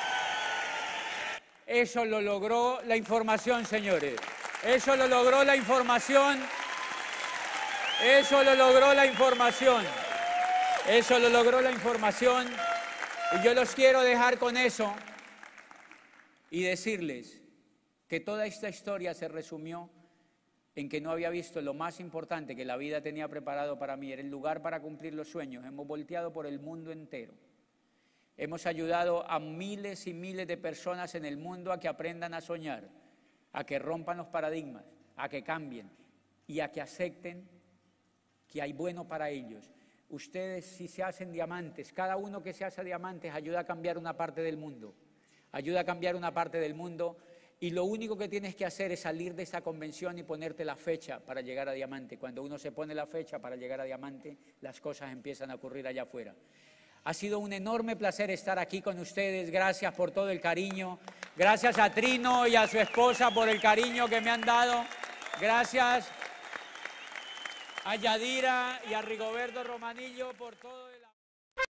Eso lo logró la información, señores. Eso lo logró la información. Eso lo logró la información. Eso lo logró la información. Y yo los quiero dejar con eso y decirles que toda esta historia se resumió en que no había visto lo más importante que la vida tenía preparado para mí. Era el lugar para cumplir los sueños. Hemos volteado por el mundo entero. Hemos ayudado a miles y miles de personas en el mundo a que aprendan a soñar, a que rompan los paradigmas, a que cambien y a que acepten que hay bueno para ellos. Ustedes, si se hacen diamantes, cada uno que se hace diamantes ayuda a cambiar una parte del mundo, ayuda a cambiar una parte del mundo y lo único que tienes que hacer es salir de esa convención y ponerte la fecha para llegar a diamante. Cuando uno se pone la fecha para llegar a diamante, las cosas empiezan a ocurrir allá afuera. Ha sido un enorme placer estar aquí con ustedes. Gracias por todo el cariño. Gracias a Trino y a su esposa por el cariño que me han dado. Gracias a Yadira y a Rigoberto Romanillo por todo el...